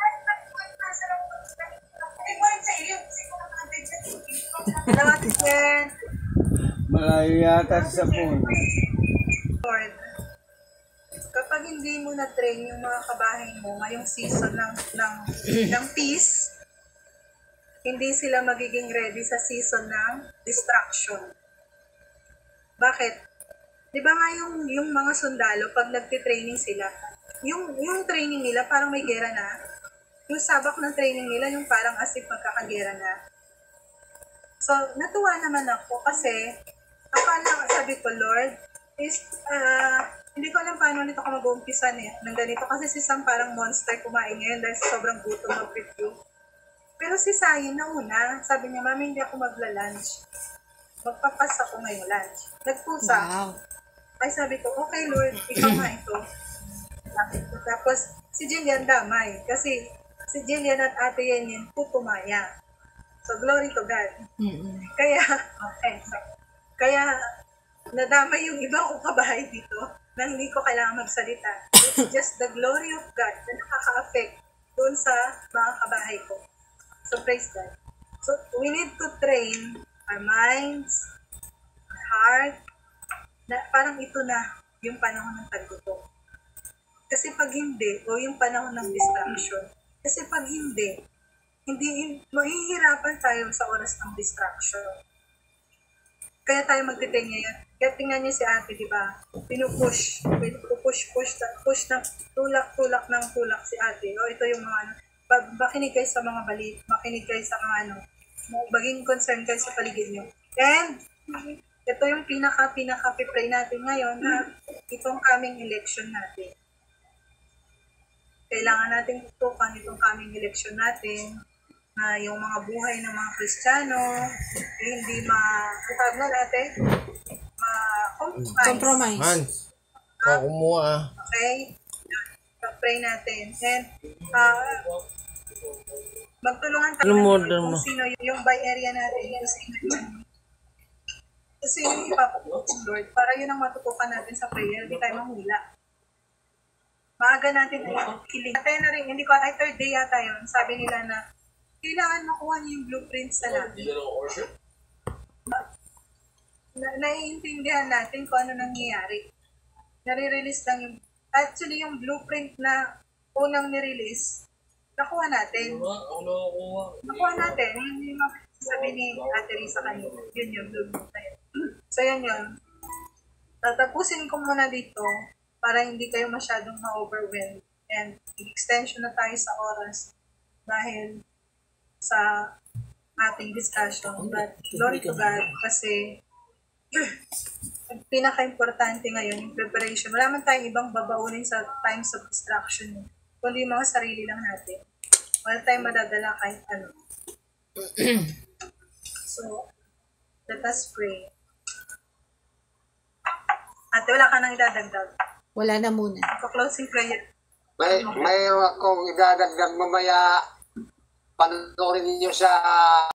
Hello, Ate Jen. Malayo yata sa phone. Lord, kapag hindi mo na-train yung mga kabahay mo ngayong season ng peace, hindi sila magiging ready sa season ng distraction. Bakit? Di ba nga yung mga sundalo, pag nagtitraining sila, yung training nila parang may gera na. Yung sabak ng training nila, yung parang as if magkakagera na. So, natuwa naman ako kasi, sabi ko, Lord, hindi ko alam paano nito ako mag-umpisa ng ganito kasi si Sam parang monster kumain ngayon dahil sobrang gutom mag-review. Pero si Sayin nauna, sabi niya, Mami, hindi ako magla-lunch. Magpapas ako ngayong lunch. Nagpusa. Wow. Ay sabi ko, okay Lord, ikaw nga ito. Tapos si Jillian damay. Kasi si Jillian at Ate Yen putumaya. So glory to God. Mm-mm. Kaya nadamay yung ibang kong kabahay dito na hindi ko kailangan magsalita. It's just the glory of God na nakaka-affect doon sa mga kabahay ko. So praise God. So we need to train our minds, our heart, na parang ito na yung panahon ng tagutong. Kasi pag hindi, o yung panahon ng distraction, kasi pag hindi, mahihirapan tayo sa oras ng distraction. Kaya tayo magtiting ngayon. Kaya tingnan niyo si ate, di ba? Pinupush ng tulak si ate. O ito yung mga ano, makinig kayo sa mga balik, makinig kayo sa mga ano, maging concern kayo sa paligid niyo. And, ito yung pinaka-pray natin ngayon na itong coming election natin. Kailangan natin tutukan itong coming election natin na yung mga buhay ng mga Kristiyano hindi Compromise. Kumuha. Okay? Pray natin. And magtulungan tayo kung sino yung by area natin, kung sino yung ipapatulong Lord para yun ang matutukan natin sa prayer, hindi tayo mahula. Maaga natin kilig. Tayo na rin, hindi ko, third day yata yun, sabi nila na kailangan makuha niyo yung blueprint sa natin. Naiintindihan natin kung ano nangyayari. Nare-release lang yung, actually yung blueprint na unang nirelease, nakuha natin. Nakuha natin. Yung sabi ni Ate Risa kanina. Yun yung blueprint na yun. So yun yun. Tatapusin ko muna dito para hindi kayo masyadong ma-overwhelm. And extension na tayo sa oras dahil sa ating discussion. But glory to God kasi ang pinaka-importante ngayon yung preparation. Wala man tayong ibang babaunin sa times of distraction. Kundi mga sarili lang natin. Wala tayong madadala kahit ano. So, let us pray. Ate, wala ka nang idadagdag? Wala na muna. Closing prayer. May akong idadagdag mamaya. Panoorin ninyo sa